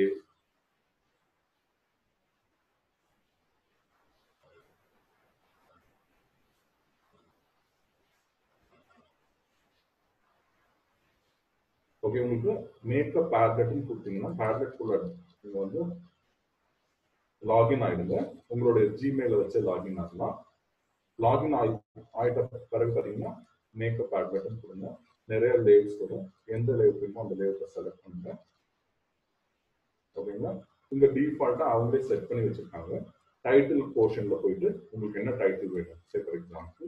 ஓகே, உங்களுக்கு மேக்கப் பேட்லெட்னு கொடுத்தீங்கன்னா பேட்லெட் குள்ள நீங்க வந்து லாகின் ஆயிடுங்க. உங்களுடைய ஜிமெயில வச்சு லாகின் ஆகலாம். லாகின் ஆயிட்ட பிறகு பார்த்தீங்கன்னா மேக்கப் பேட்லெட்னு கொடுங்க. நிறைய லேயர்ஸ் வரும். எந்த லேயர் வேணுமோ அந்த லேயரை செலக்ட் பண்ணுங்க. ஓகேங்களா? இங்க டிஃபால்ட்டா அவங்களே செட் பண்ணி வச்சிருக்காங்க. டைட்டில் போர்ஷன்ல போயிட்டு உங்களுக்கு என்ன டைட்டில் வேணும், சே ஃபார் எக்ஸாம்பிள்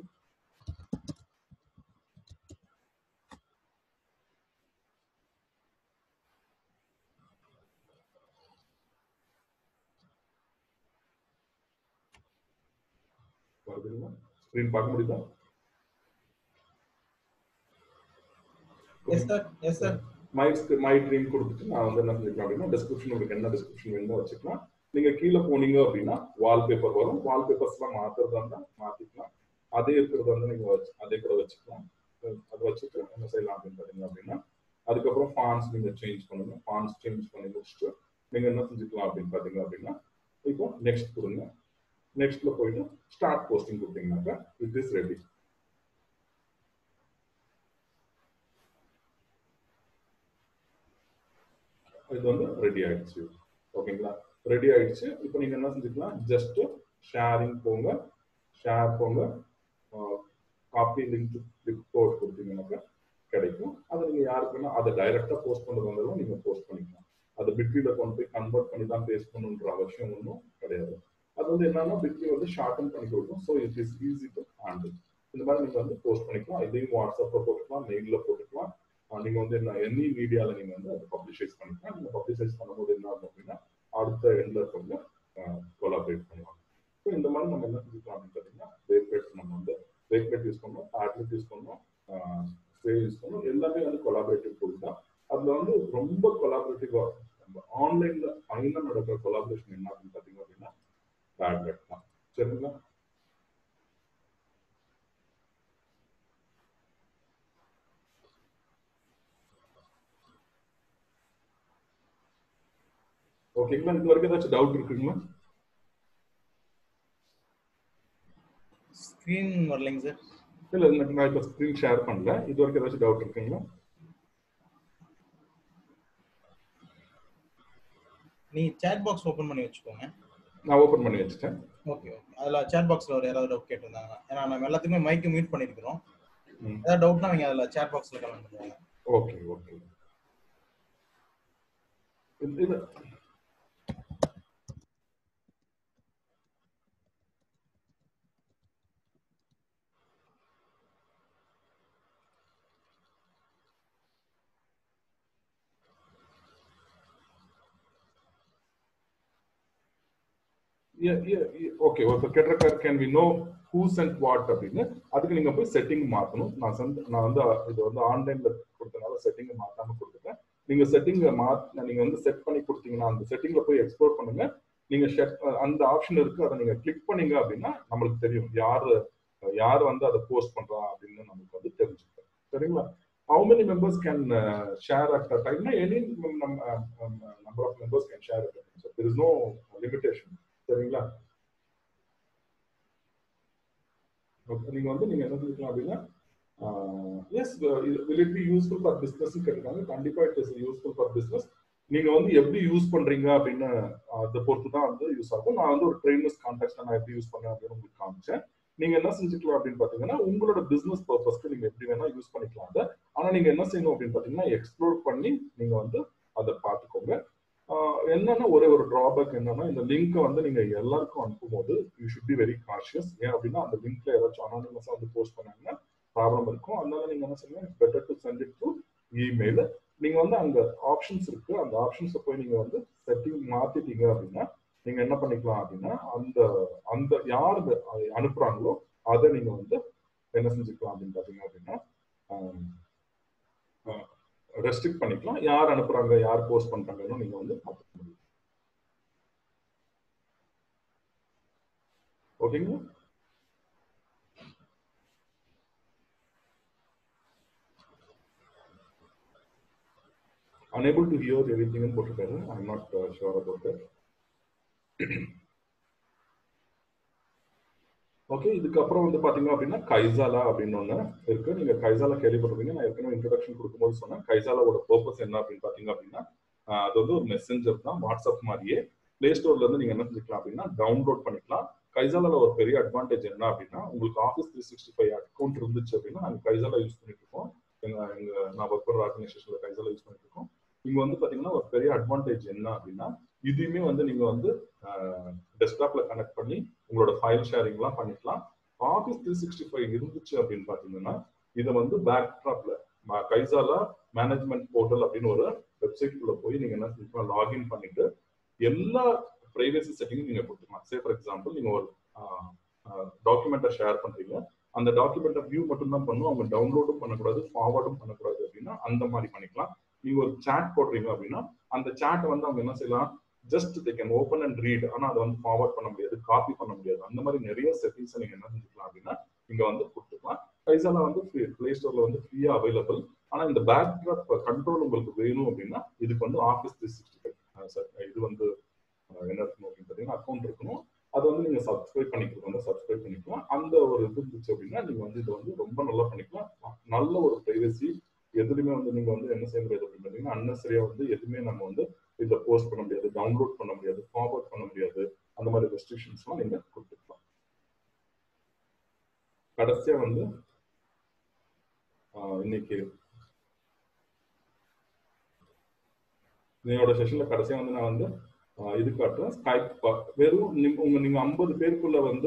வருதுங்களா? ஸ்கிரீன் பார்க்க முடியுதா? Yes sir yes sir my dream கொடுத்துட்டு நான் வந்து என்ன செஞ்சுக்கலாம் அப்படின்னா டிஸ்கிரிப்ஷன் உங்களுக்கு என்ன டிஸ்கிரிப்ஷன் வேணுமோ வச்சுக்கலாம். நீங்க கீழே போனீங்க அப்படின்னா வால்பேப்பர் வரும். வால்பேப்பர்ஸ் எல்லாம் மாத்துறதா இருந்தா மாத்திக்கலாம். அதே இருக்கிறத வந்து நீங்க அதே கூட வச்சுக்கலாம். அதை வச்சுட்டு என்ன செய்யலாம் அப்படின்னு பாத்தீங்க அப்படின்னா அதுக்கப்புறம் ஃபான்ஸ் நீங்க சேஞ்ச் பண்ணணும். ஃபான்ஸ் சேஞ்ச் பண்ணி முடிச்சுட்டு நீங்க என்ன செஞ்சுக்கலாம் அப்படின்னு பாத்தீங்க அப்படின்னா இப்போ நெக்ஸ்ட் கொடுங்க. நெக்ஸ்ட்ல போயிட்டு ஸ்டார்ட் போஸ்டிங் கொடுத்தீங்கன்னாக்கா இட் இஸ் ரெடி. இது வந்து ரெடி ஆயிடுச்சு. ஓகேங்களா, ரெடி ஆயிடுச்சு. இப்போ நீங்க என்ன செஞ்சுக்கலாம், ஜஸ்ட் ஷேரிங் போங்க, ஷேர் போங்க, காப்பி லிங்க் கிளிக் போட் கொடுத்தீங்கன்னாக்கா கிடைக்கும். அதை நீங்க யாருக்குன்னா அதை டைரக்டா போஸ்ட் பண்றது வந்தாலும் நீங்க போஸ்ட் பண்ணிக்கலாம். அதை பிட்வில கொண்டு போய் கன்வெர்ட் பண்ணி தான் பேஸ்ட் பண்ணணுன்ற அவசியம் ஒன்றும் கிடையாது. அது வந்து என்னன்னா பிட்வி வந்து ஷார்டன் பண்ணி கொடுக்கும். So it is easy to handle. இந்த மாதிரி நீங்க வந்து போஸ்ட் பண்ணிக்கலாம். இதையும் வாட்ஸ்அப்ல போட்டுக்கலாம், மெயில்ல போட்டுக்கலாம். நீங்க வந்து என்ன எனி மீடியால நீங்க வந்து அதை பப்ளிஷைஸ் பண்ணிக்கலாம். நீங்க பப்ளிஷைஸ் பண்ணும்போது என்ன ஆகும் அப்படின்னா அடுத்த எண்ட்ல இருக்கவங்க கொலாபரேட் பண்ணுவாங்க. ஸோ இந்த மாதிரி நம்ம என்ன செஞ்சுக்கலாம் அப்படின்னு பார்த்தீங்கன்னா வேக்பேட் நம்ம வந்து வேக்பேட் யூஸ் பண்ணோம், ஆட்லெட் யூஸ் பண்ணோம், ஸ்ப்ரே யூஸ் பண்ணோம். எல்லாமே வந்து கொலாபரேட்டிவ் டூல் தான். அதுல வந்து ரொம்ப கொலாபரேட்டிவா நம்ம ஆன்லைன்ல ஃபைனலா நடக்கிற கொலாபரேஷன் என்ன அப்படின்னு பார்த்தீங்க அப்படின்னா பேட்லெட் தான். சரிங்களா? ஓகேங்களா, இது வரைக்கும் ஏதாச்சும் டவுட் இருக்குங்களா? ஸ்கிரீன் வரலைங்க சார். இல்ல நான் இப்ப ஸ்கிரீன் ஷேர் பண்ணல. இது வரைக்கும் ஏதாச்சும் டவுட் இருக்குங்களா? நீ சாட் பாக்ஸ் ஓபன் பண்ணி வச்சுக்கோங்க. நான் ஓபன் பண்ணி வச்சிட்டேன். Okay okay. அதுல சாட் பாக்ஸ்ல ஒரு யாராவது டவுட் கேட்டிருந்தாங்க. ஏன்னா நம்ம எல்லாத்துக்குமே மைக் மியூட் பண்ணிருக்கோம். ஏதாவது டவுட்னா நீங்க அதுல சாட் பாக்ஸ்ல கமெண்ட் பண்ணுங்க. Okay okay. இது ஓகே. இப்போ கேட்டிருக்காரு can we know who sent what அப்படின்னு. அதுக்கு நீங்க போய் செட்டிங் மாத்தணும். நான் வந்து இது வந்து ஆன்லைன்ல கொடுத்தனால செட்டிங் மாத்தாம கொடுத்துட்டேன். நீங்க செட்டிங் நீங்க வந்து செட் பண்ணி கொடுத்தீங்கன்னா அந்த செட்டிங்ல போய் எக்ஸ்ப்ளோர் பண்ணுங்க. நீங்க அந்த ஆப்ஷன் இருக்கு, அதை நீங்க கிளிக் பண்ணீங்க அப்படின்னா நம்மளுக்கு தெரியும் யார் வந்து அதை போஸ்ட் பண்றா அப்படின்னு நமக்கு வந்து தெரிஞ்சுக்கலாம். சரிங்களா? How many members can share at a time? Any number of members can share at a time. So there is no limitation. சரிங்களா? நீங்க வந்து நீங்க என்ன சொல்லிக்கலாம் அப்படின்னா yes will it be useful for business கேட்குறாங்க. கண்டிப்பா it is useful for business. நீங்க வந்து எப்படி யூஸ் பண்றீங்க அப்படின்னு அதை பொறுத்து தான் வந்து யூஸ் ஆகும். நான் வந்து ஒரு ட்ரெயினர்ஸ் கான்டெக்ட்ல நான் எப்படி யூஸ் பண்ணேன் அப்படின்னு உங்களுக்கு காமிச்சேன். நீங்க என்ன செஞ்சுக்கலாம் அப்படின்னு பாத்தீங்கன்னா உங்களோட பிசினஸ் பர்பஸ்க்கு நீங்க எப்படி வேணா யூஸ் பண்ணிக்கலாம் அதை. ஆனா நீங்க என்ன செய்யணும் அப்படின்னு பாத்தீங்கன்னா எக்ஸ்ப்ளோர் பண்ணி நீங்க வந்து அதை பார்த்துக்கோங்க. என்னன்னா ஒரே ஒரு டிராபேக் என்னன்னா இந்த லிங்கை வந்து நீங்க எல்லாருக்கும் அனுப்பும் போது you should be very cautious. ஏன் அப்படின்னா அந்த லிங்க்ல ஏதாச்சும் அனானிமஸா வந்து போஸ்ட் பண்ணாங்கன்னா ப்ராப்ளம் இருக்கும். அதனால நீங்க என்ன செய்யணும், it's better to send it to email. நீங்க வந்து அங்க ஆப்ஷன்ஸ் இருக்கு, அந்த ஆப்ஷன்ஸை போய் நீங்க வந்து செட்டிங் மாத்திட்டீங்க அப்படின்னா நீங்க என்ன பண்ணிக்கலாம் அப்படின்னா அந்த யார் அனுப்புறாங்களோ அதை நீங்க வந்து என்ன செஞ்சுக்கலாம் அப்படின்னு பாத்தீங்க அப்படின்னா ரெஸ்ட்ரிக்ட் பண்ணிக்கலாம். யார் அனுப்புறாங்க யார் போஸ்ட் பண்றாங்கன்னு நீங்க வந்து பார்த்துக்க முடியும். ஓகேங்களா? unable to hear everything in போட்டுருக்காரு. I'm not sure about that. Okay, இதுக்கப்புறம் வந்து பாத்தீங்க அப்படின்னா கைசாலா அப்படின்னு ஒண்ணு இருக்கு. நீங்க கைசாலா கேள்விப்பட்டிருக்கீங்க. நான் ஏற்கனவே இன்ட்ரோடக்ஷன் கொடுக்கும்போது சொன்னேன். கைசாலாவோட பர்பஸ் என்ன அப்படின்னு பாத்தீங்க அப்படின்னா அது வந்து ஒரு மெசஞ்சர் தான், வாட்ஸ்அப் மாதிரியே. பிளே ஸ்டோர்ல இருந்து நீங்க என்ன செஞ்சுக்கலாம் அப்படின்னா டவுன்லோட் பண்ணிக்கலாம். கைசாலால ஒரு பெரிய அட்வான்டேஜ் என்ன அப்படின்னா உங்களுக்கு ஆஃபீஸ் 365 அக்கௌண்ட் இருந்துச்சு அப்படின்னா நாங்கள் கைசாலா யூஸ் பண்ணிட்டு இருக்கோம். நான் ஒர்க் பண்ற ஆர்கனைசேஷன்ல கைசாலா யூஸ் பண்ணிட்டு இருக்கோம். இங்க வந்து பாத்தீங்கன்னா ஒரு பெரிய அட்வான்டேஜ் என்ன அப்படின்னா இதையுமே வந்து நீங்க வந்து டெஸ்க்டாப்ல கனெக்ட் பண்ணி உங்களோட ஃபைல் ஷேரிங் எல்லாம் பண்ணிக்கலாம். ஆஃபீஸ் 365 இருந்துச்சு அப்படின்னு பாத்தீங்கன்னா இதை வந்து பேக்ட்ராப்ல கைசாலா மேனேஜ்மெண்ட் போர்ட்டல் அப்படின்னு ஒரு வெப்சைட் குள்ள போய் நீங்க என்ன செஞ்சுக்கலாம், லாகின் பண்ணிட்டு எல்லா பிரைவசி செட்டிங்கும் நீங்க கொடுத்துக்கலாம். சே ஃபார் எக்ஸாம்பிள் நீங்க ஒரு டாக்குமெண்ட்டை ஷேர் பண்றீங்க. அந்த டாக்குமெண்ட்டை வியூ மட்டும் தான் பண்ணும், அவங்க டவுன்லோடும் பண்ணக்கூடாது, ஃபார்வர்டும் பண்ணக்கூடாது அப்படின்னா அந்த மாதிரி பண்ணிக்கலாம். நீங்க ஒரு சாட் போடுறீங்க அப்படின்னா அந்த சாட்டை வந்து அவங்க என்ன செய்யலாம், just they can open and read, ஆனா அதை வந்து ஃபார்வர்ட் பண்ண முடியாது, காப்பி பண்ண முடியாது. அந்த மாதிரி நிறைய செட்டிங்ஸ் நீங்க என்ன செஞ்சுக்கலாம் அப்படின்னா இங்க வந்து கொடுத்துக்கலாம். பைசாலா வந்து பிளே ஸ்டோர்ல வந்து ஃப்ரீயா அவைலபிள். ஆனா இந்த பேக்ட்ராப் கண்ட்ரோல் உங்களுக்கு வேணும் அப்படின்னா இதுக்கு வந்து ஆஃபீஸ் 365 இது வந்து என்ன இருக்கணும் அப்படின்னு பார்த்தீங்கன்னா அக்கௌண்ட் இருக்கணும். அதை வந்து நீங்க சப்ஸ்கிரைப் பண்ணிக்கிறது வந்து சப்ஸ்கிரைப் பண்ணிக்கலாம். அந்த ஒரு இது இருந்துச்சு அப்படின்னா நீங்க வந்து இதை வந்து ரொம்ப நல்லா பண்ணிக்கலாம். நல்ல ஒரு பிரைவசி, எதுலையுமே வந்து நீங்க வந்து என்ன செய்ய முடியாது அப்படின்னு பார்த்தீங்கன்னா அன்னெசரியா வந்து எதுவுமே நம்ம வந்து இதை போஸ்ட் பண்ண முடியாது, டவுன்லோட் பண்ண முடியாது, ஃபார்வர்ட் பண்ண முடியாது. அந்த மாதிரி ரெஸ்ட்ரிக்ஷன்ஸ்லாம் நீங்க கொடுத்துக்கலாம். கடைசியா வந்து இன்னைக்கு என்னோட செஷன்ல கடைசியா வந்து நான் வந்து இது காட்டுறேன். ஸ்கைப் வெறும் நீங்க 50 பேருக்குள்ள வந்து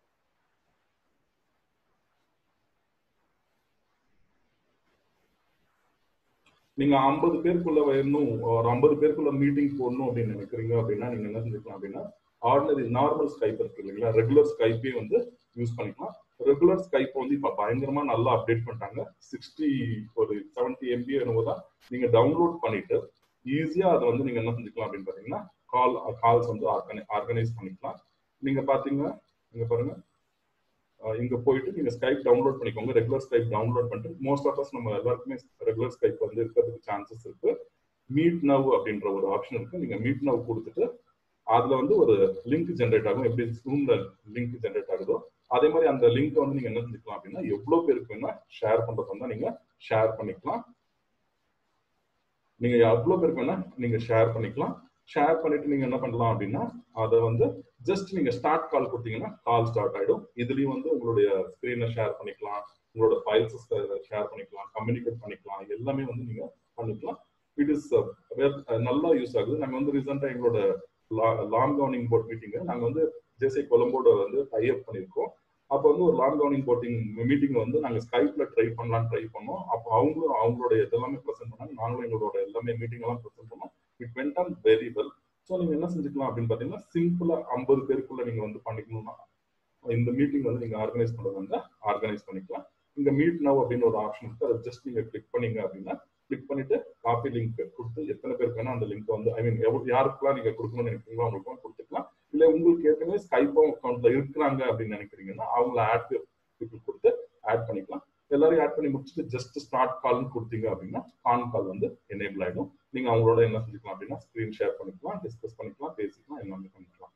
நீங்க 50 பேருக்குள்ள வேணும், ஒரு 50 பேருக்குள்ள மீட்டிங் போடணும் அப்படின்னு நினைக்கிறீங்க அப்படின்னா நீங்க என்ன செஞ்சுக்கலாம் அப்படின்னா ஆர்டினரி நார்மல் ஸ்கைப் இருக்கு இல்லைங்களா, ரெகுலர் ஸ்கைப்பே வந்து யூஸ் பண்ணிக்கலாம். ரெகுலர் ஸ்கைப் வந்து இப்ப பயங்கரமா நல்லா அப்டேட் பண்ணிட்டாங்க. 70 MB என்னவோ தான் நீங்க டவுன்லோட் பண்ணிட்டு ஈஸியா அதை வந்து நீங்க என்ன செஞ்சுக்கலாம் அப்படின்னு பாத்தீங்கன்னா கால்ஸ் வந்து ஆர்கனைஸ் பண்ணிக்கலாம். நீங்க பாத்தீங்கன்னா இங்க பாருங்க, இங்க போயிட்டு நீங்க ஸ்கைப் டவுன்லோட் பண்ணிக்கோங்க. ரெகுலர் ஸ்கைப் டவுன்லோட் பண்ணிட்டு மோஸ்ட் ஆஃப் அஸ் நம்ம எல்லாருக்குமே ரெகுலர் ஸ்கைப் வந்து இருக்கிறதுக்கு சான்சஸ் இருக்கு. மீட் நவ் அப்படின்ற ஒரு ஆப்ஷன் இருக்கு. நீங்க மீட் நவ் கொடுத்துட்டு அதுல வந்து ஒரு லிங்க் ஜென்ரேட் ஆகும். எப்படி ஜூம்ல லிங்க் ஜென்ரேட் ஆகுதோ அதே மாதிரி அந்த லிங்க் வந்து நீங்க என்ன செஞ்சுக்கலாம் அப்படின்னா எவ்வளவு பேருக்கு வேணா ஷேர் பண்றது வந்தா நீங்க ஷேர் பண்ணிக்கலாம். நீங்க எவ்வளவு பேருக்கு வேணா நீங்க ஷேர் பண்ணிக்கலாம். ஷேர் பண்ணிட்டு நீங்க என்ன பண்ணலாம் அப்படின்னா அதை வந்து ஜஸ்ட் நீங்க ஸ்டார்ட் கால் கொடுத்தீங்கன்னா கால் ஸ்டார்ட் ஆயிடும். இதுலயும் வந்து உங்களுடைய ஸ்கிரீனை ஷேர் பண்ணிக்கலாம், உங்களோட ஃபைல்ஸ் ஷேர் பண்ணிக்கலாம், கம்யூனிகேட் பண்ணிக்கலாம், எல்லாமே வந்து நீங்க பண்ணிக்கலாம். இட் இஸ் நல்லா யூஸ் ஆகுது. நாங்க வந்து ரீசெண்டா எங்களோட லாங் கவர்னிங் போர்ட் மீட்டிங் நாங்க வந்து ஜேசே கொலம்போட வந்து டை அப் பண்ணியிருக்கோம். அப்போ வந்து ஒரு லாங் கவர்னிங் போர்ட்டிங் மீட்டிங் வந்து நாங்க ஸ்கைப்ல ட்ரை பண்ணோம். அப்போ அவங்களும் அவங்களோட எல்லாமே ப்ரெசென்ட் பண்ணாங்க, நாங்களும் எங்களோட எல்லாமே மீட்டிங் எல்லாம் ப்ரெசென்ட் பண்ணோம். It went on very well. So நீங்க என்ன செஞ்சுக்கலாம் அப்படின்னு பாத்தீங்கன்னா சிம்பிளா 50 பேருக்குள்ள நீங்க வந்து பண்ணிக்கணும்னா இந்த மீட்டிங் வந்து நீங்க ஆர்கனைஸ் பண்றது வந்து ஆர்கனைஸ் பண்ணிக்கலாம். இங்க மீட் நவ் அப்படின்னு ஒரு ஆப்ஷன் இருக்கு. அதை ஜஸ்ட் நீங்க கிளிக் பண்ணீங்க அப்படின்னா கிளிக் பண்ணிட்டு காப்பி லிங்க் கொடுத்து எத்தனை பேருக்கு வேணா அந்த லிங்க் வந்து யாருக்கெல்லாம் நீங்க கொடுக்கணும்னு நினைக்கிறீங்களோ அவங்களுக்கு கொடுத்துக்கலாம். இல்ல உங்களுக்கு ஏற்கனவே ஸ்கைப் அக்கௌண்ட்ல இருக்கிறாங்க அப்படின்னு நினைக்கிறீங்கன்னா அவங்கள ஆட் பீப்புள் கொடுத்து ஆட் பண்ணிக்கலாம். எல்லாரையும் ஆட் பண்ணி முடிச்சுட்டு ஜஸ்ட் ஸ்டார்ட் கால்னு கொடுத்தீங்க அப்படின்னா கான் கால் வந்து எனேபிள் ஆயிடும். நீங்க அவங்களோட என்ன செஞ்சுக்கலாம் அப்படின்னா ஸ்கிரீன் ஷேர் பண்ணிக்கலாம், டிஸ்கஸ் பண்ணிக்கலாம், பேசிக்கலாம், எல்லாமே பண்ணிக்கலாம்.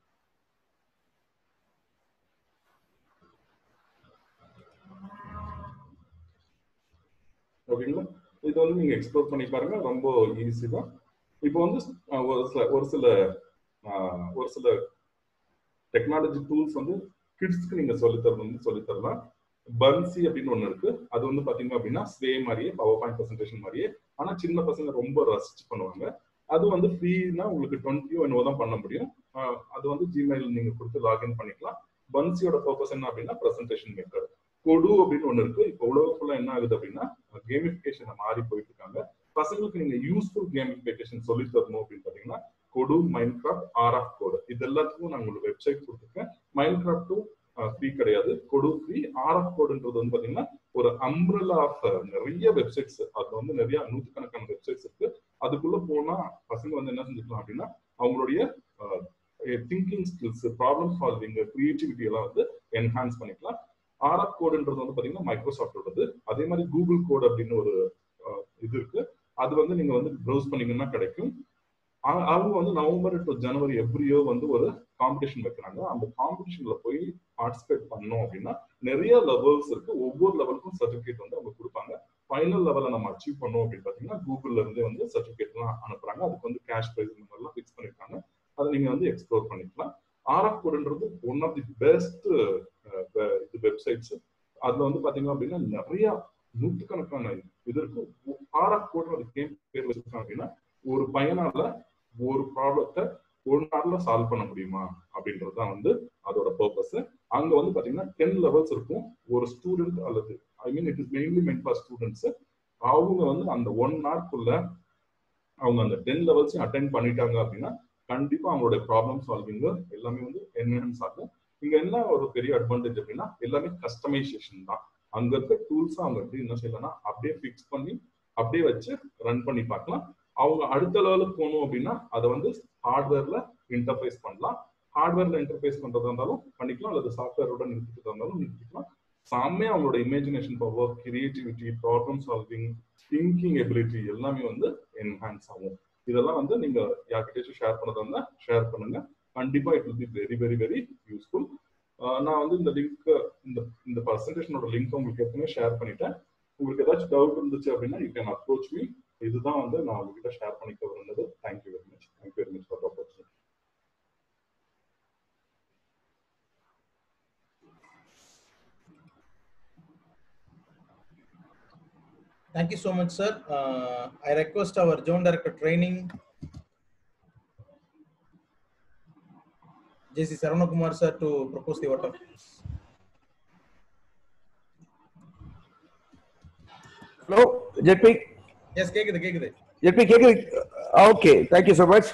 ஓகேங்களா? இது வந்து நீங்க எக்ஸ்ப்ளோர் பண்ணி பாருங்க, ரொம்ப ஈஸி தான். இப்போ வந்து ஒரு சில டெக்னாலஜி டூல்ஸ் வந்து கிட்ஸ்க்கு நீங்க சொல்லித்தரலாம். பன்சி அப்படின்னு ஒண்ணு இருக்கு. அது வந்து பாத்தீங்க அப்படின்னா ஸ்வே மாதிரியே பவர் பாயிண்ட் பிரசன்டேஷன் மாதிரியே, ஆனா சின்ன பசங்க ரொம்ப ரசிச்சு பண்ணுவாங்க. அது வந்து ஃப்ரீனா உங்களுக்கு 20 என்னவோ தான் பண்ண முடியும். அது வந்து ஜிமெயில் நீங்க கொடுத்து லாகின் பண்ணிக்கலாம். பன்சியோட பர்பஸ் என்ன அப்படின்னா பிரசன்டேஷன் மேக்கர். கொடு அப்படின்னு ஒண்ணு இருக்கு. இப்போ உலகத்துல என்ன ஆகுது அப்படின்னா கேமிஃபிகேஷன் மாறி போயிட்டு இருக்காங்க. பசங்களுக்கு நீங்க யூஸ்ஃபுல் கேமிஃபிகேஷன் சொல்லி தரணும் அப்படின்னு பாத்தீங்கன்னா கொடு, மைன்கிராஃப்ட், ஆர்ஆஃப் கோடு இது எல்லாத்துக்கும் நான் உங்களுக்கு வெப்சைட் கொடுத்துருக்கேன். மைன்கிராஃப்டும் ஃப்ரீ கிடையாது, கொடு ஃப்ரீ. ஆர்ஆஃப் கோடுன்றது வந்து பாத்தீங்கன்னா ஒரு அம்ப்ரெல்லா ஆஃப் நிறைய வெப்சைட்ஸ். அது வந்து நிறைய நூற்றுக்கணக்கான வெப்சைட்ஸ் இருக்கு. அதுக்குள்ள போனா பசங்க வந்து என்ன செஞ்சுக்கலாம் அப்படின்னா அவங்களுடைய thinking skills, problem solving, creativity எல்லாம் வந்து என்ஹான்ஸ் பண்ணிக்கலாம். ஆர்ஆஃப் கோடுன்றது வந்து பாத்தீங்கன்னா மைக்ரோசாஃப்டோடது. அதே மாதிரி கூகுள் கோட் அப்படின்னு ஒரு இது இருக்கு. அது வந்து நீங்க வந்து ப்ரௌஸ் பண்ணீங்கன்னா கிடைக்கும். அவங்க வந்து நவம்பர் டு ஜனவரி எவ்ரியோ வந்து ஒரு காம்படிஷன் வைக்கிறாங்க. அந்த காம்படிஷன்ல போய் பார்ட்டிசிபேட் பண்ணோம் அப்படின்னா நிறைய லெவல்ஸ் இருக்கு. ஒவ்வொரு லெவலுக்கும் சர்டிபிகேட் வந்து அவங்க கொடுப்பாங்க. ஃபைனல் லெவலை நம்ம அச்சீவ் பண்ணோம் அப்படின்னு பாத்தீங்கன்னா கூகுள்ல இருந்து வந்து சர்டிபிகேட் எல்லாம் அனுப்புறாங்க. அதுக்கு வந்து கேஷ் பிரைஸ் இந்த மாதிரிலாம் ஃபிக்ஸ் பண்ணிருக்காங்க. அதை நீங்க வந்து எக்ஸ்ப்ளோர் பண்ணிக்கலாம். ஆர்ஆஃப் கோடுன்றது one of the best websites. அதுல வந்து பாத்தீங்க அப்படின்னா நிறைய நூற்றுக்கணக்கான இது இருக்கு. ஆர்ஆஃப் கோடு அது பேர் வச்சிருக்காங்க அப்படின்னா ஒரு பையனால ஒரு ப்ராப்ளத்தை ஒரு நாள்ல சால்வ் பண்ண முடியுமா அப்படின்றதுதான் வந்து அதோட பர்பஸ். அங்க வந்து பாத்தீங்கன்னா 10 லெவல்ஸ் இருக்கும். ஒரு ஸ்டூடெண்ட் அல்லது it is mainly meant for students. அவங்க வந்து அந்த 1 hourக்குள்ள அவங்க அந்த 10 லெவல்ஸையும் அட்டென்ட் பண்ணிட்டாங்க அப்படின்னா கண்டிப்பா அவங்களுடைய ப்ராப்ளம் சால்விங் எல்லாமே வந்து என்ஹான்ஸ் ஆகும். இங்க என்ன ஒரு பெரிய அட்வான்டேஜ் அப்படின்னா எல்லாமே கஸ்டமைசேஷன் தான். அங்க இருக்க டூல்ஸ் அவங்க எப்படி என்ன செய்யலாம்னா அப்படியே ஃபிக்ஸ் பண்ணி அப்படியே வச்சு ரன் பண்ணி பார்க்கலாம். அவங்க அடுத்த லெவலுக்கு போகணும் அப்படின்னா அதை வந்து ஹார்ட்வேர்ல இன்டர்ஃபேஸ் பண்ணலாம். ஹார்ட்வேர்ல இன்டர்ஃபேஸ் பண்றதா இருந்தாலும் பண்ணிக்கலாம், அல்லது சாஃப்ட்வேரோட நிறுத்திக்கிறதா இருந்தாலும் நிறுத்திக்கலாம். சாமே அவங்களோட imagination power, creativity, problem solving, thinking ability எல்லாமே வந்து என்ஹான்ஸ் ஆகும். இதெல்லாம் வந்து நீங்க யார்கிட்டயும் ஷேர் பண்ணதா இருந்தா ஷேர் பண்ணுங்க. கண்டிப்பா it will be very very very useful. நான் வந்து இந்த லிங்க் இந்த பர்சன்டேஷனோட லிங்க் உங்களுக்கு ஏற்கனவே ஷேர் பண்ணிட்டேன். உங்களுக்கு ஏதாச்சும் டவுட் இருந்துச்சு அப்படின்னா யூ கேன் அப்ரோச் மீ. இதுதான் வந்து நான் உங்ககிட்ட ஷேர் பண்ணிக்க விருந்தது. Thank you very much. Thank you very much for the opportunity. Thank you so much, sir. I request our Zone Director Training, JC Saravakumar sir, to propose the vote of thanks. Hello, JP. Yes, கேக்குது. JP கேக்குது. Okay, thank you so much.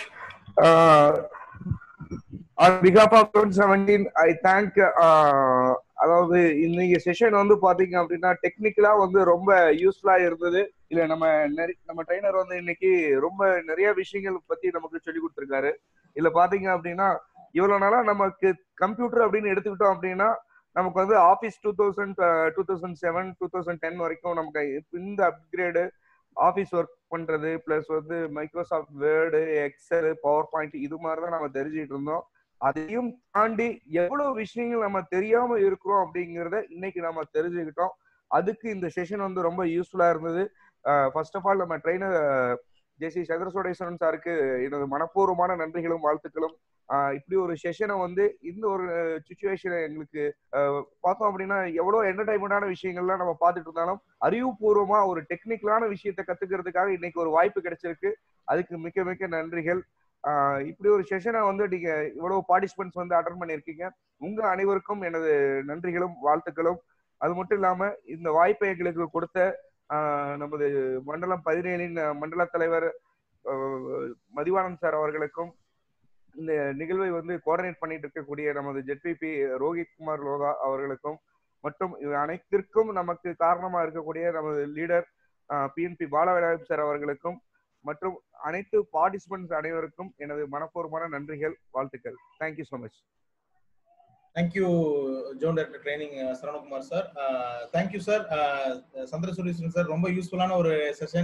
On behalf of 2017, I thank அதாவது இன்னைக்கு session வந்து பாத்தீங்க அப்படின்னா டெக்னிக்கலா வந்து ரொம்ப யூஸ்ஃபுல்லா இருந்தது. இல்ல நம்ம ட்ரைனர் வந்து இன்னைக்கு ரொம்ப நிறைய விஷயங்கள் பத்தி நமக்கு சொல்லி கொடுத்திருக்காரு. இல்ல பாத்தீங்க அப்படின்னா இவ்வளவு நாளா நமக்கு கம்ப்யூட்டர் அப்படின்னு எடுத்துக்கிட்டோம் அப்படின்னா நமக்கு வந்து ஆபீஸ் 2007 2010 வரைக்கும் நமக்கு இந்த அப்கிரேடு ஆபீஸ் ஒர்க் பண்றது பிளஸ் வந்து Microsoft Word, Excel, PowerPoint இது மாதிரிதான் நம்ம தெரிஞ்சுட்டு இருந்தோம். அதையும் தாண்டி எவ்வளவு விஷயங்கள் நம்ம தெரியாம இருக்கிறோம் அப்படிங்கிறத இன்னைக்கு நம்ம தெரிஞ்சுக்கிட்டோம். அதுக்கு இந்த செஷன் வந்து ரொம்ப யூஸ்ஃபுல்லா இருந்தது. ஃபர்ஸ்ட் ஆஃப் ஆல் நம்ம ட்ரைனர் ஜேசி சந்திரசூடேஸ்வரன் சாருக்கு எனது மனப்பூர்வமான நன்றிகளும் வாழ்த்துக்களும். இப்படி ஒரு செஷனை வந்து இந்த ஒரு சுச்சுவேஷனை எங்களுக்கு பார்த்தோம் அப்படின்னா எவ்வளவு என்டர்டைன்மெண்டான விஷயங்கள்லாம் நம்ம பார்த்துட்டு இருந்தாலும் அறிவுபூர்வமா ஒரு டெக்னிக்கலான விஷயத்தை கத்துக்கிறதுக்காக இன்னைக்கு ஒரு வாய்ப்பு கிடைச்சிருக்கு. அதுக்கு மிக்க மிக்க நன்றிகள். இப்படி ஒரு செஷனை வந்து நீங்க இவ்வளவு பார்ட்டிசிபென்ட்ஸ் வந்து அட்டெண்ட் பண்ணியிருக்கீங்க. உங்க அனைவருக்கும் எனது நன்றிகளும் வாழ்த்துக்களும். அது மட்டும் இல்லாம இந்த வாய்ப்பை எங்களுக்கு கொடுத்த நமது மண்டலம் 17 மண்டல தலைவர் மதிவானந்த் சார் அவர்களுக்கும், இந்த நிகழ்வை வந்து கோஆர்டினேட் பண்ணிட்டு இருக்கக்கூடிய நமது ஜெட்பிபி ரோஹித் குமார் லோகா அவர்களுக்கும், மற்றும் அனைத்திற்கும் நமக்கு காரணமா இருக்கக்கூடிய நமது லீடர் பிஎன்பி பாலவேலாயுதம் சார் அவர்களுக்கும், மற்றும் அனைத்து பார்ட்டிசிபென்ட்ஸ் அனைவருக்கும் எனது மனப்பூர்வமான நன்றிகள், வாழ்த்துக்கள். Thank you so much. Thank you zone director training Saravanakumar sir. Thank you sir. Chandrasudeswaran sir, ரொம்ப யூஸ்ஃபுல்லான ஒரு செஷன்.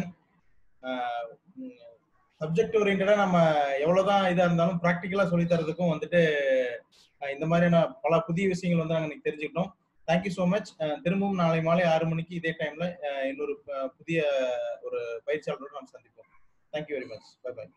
சப்ஜெக்ட் ஓரியன்டா நம்ம எவ்வளவுதான் இதா இருந்தாலும் ப்ராக்டிக்கலா சொல்லி தரதுக்கும் வந்துட்டு இந்த மாதிரியான பல புதிய விஷயங்கள் வந்து நாங்கள் இன்னைக்கு தெரிஞ்சுக்கிட்டோம். Thank you so much. திரும்பவும் நாளை மாலை 6 மணிக்கு இதே டைம்ல இன்னொரு புதிய ஒரு பயிற்சியாளரோடு நாம் சந்திப்போம். Thank you very much. Bye by.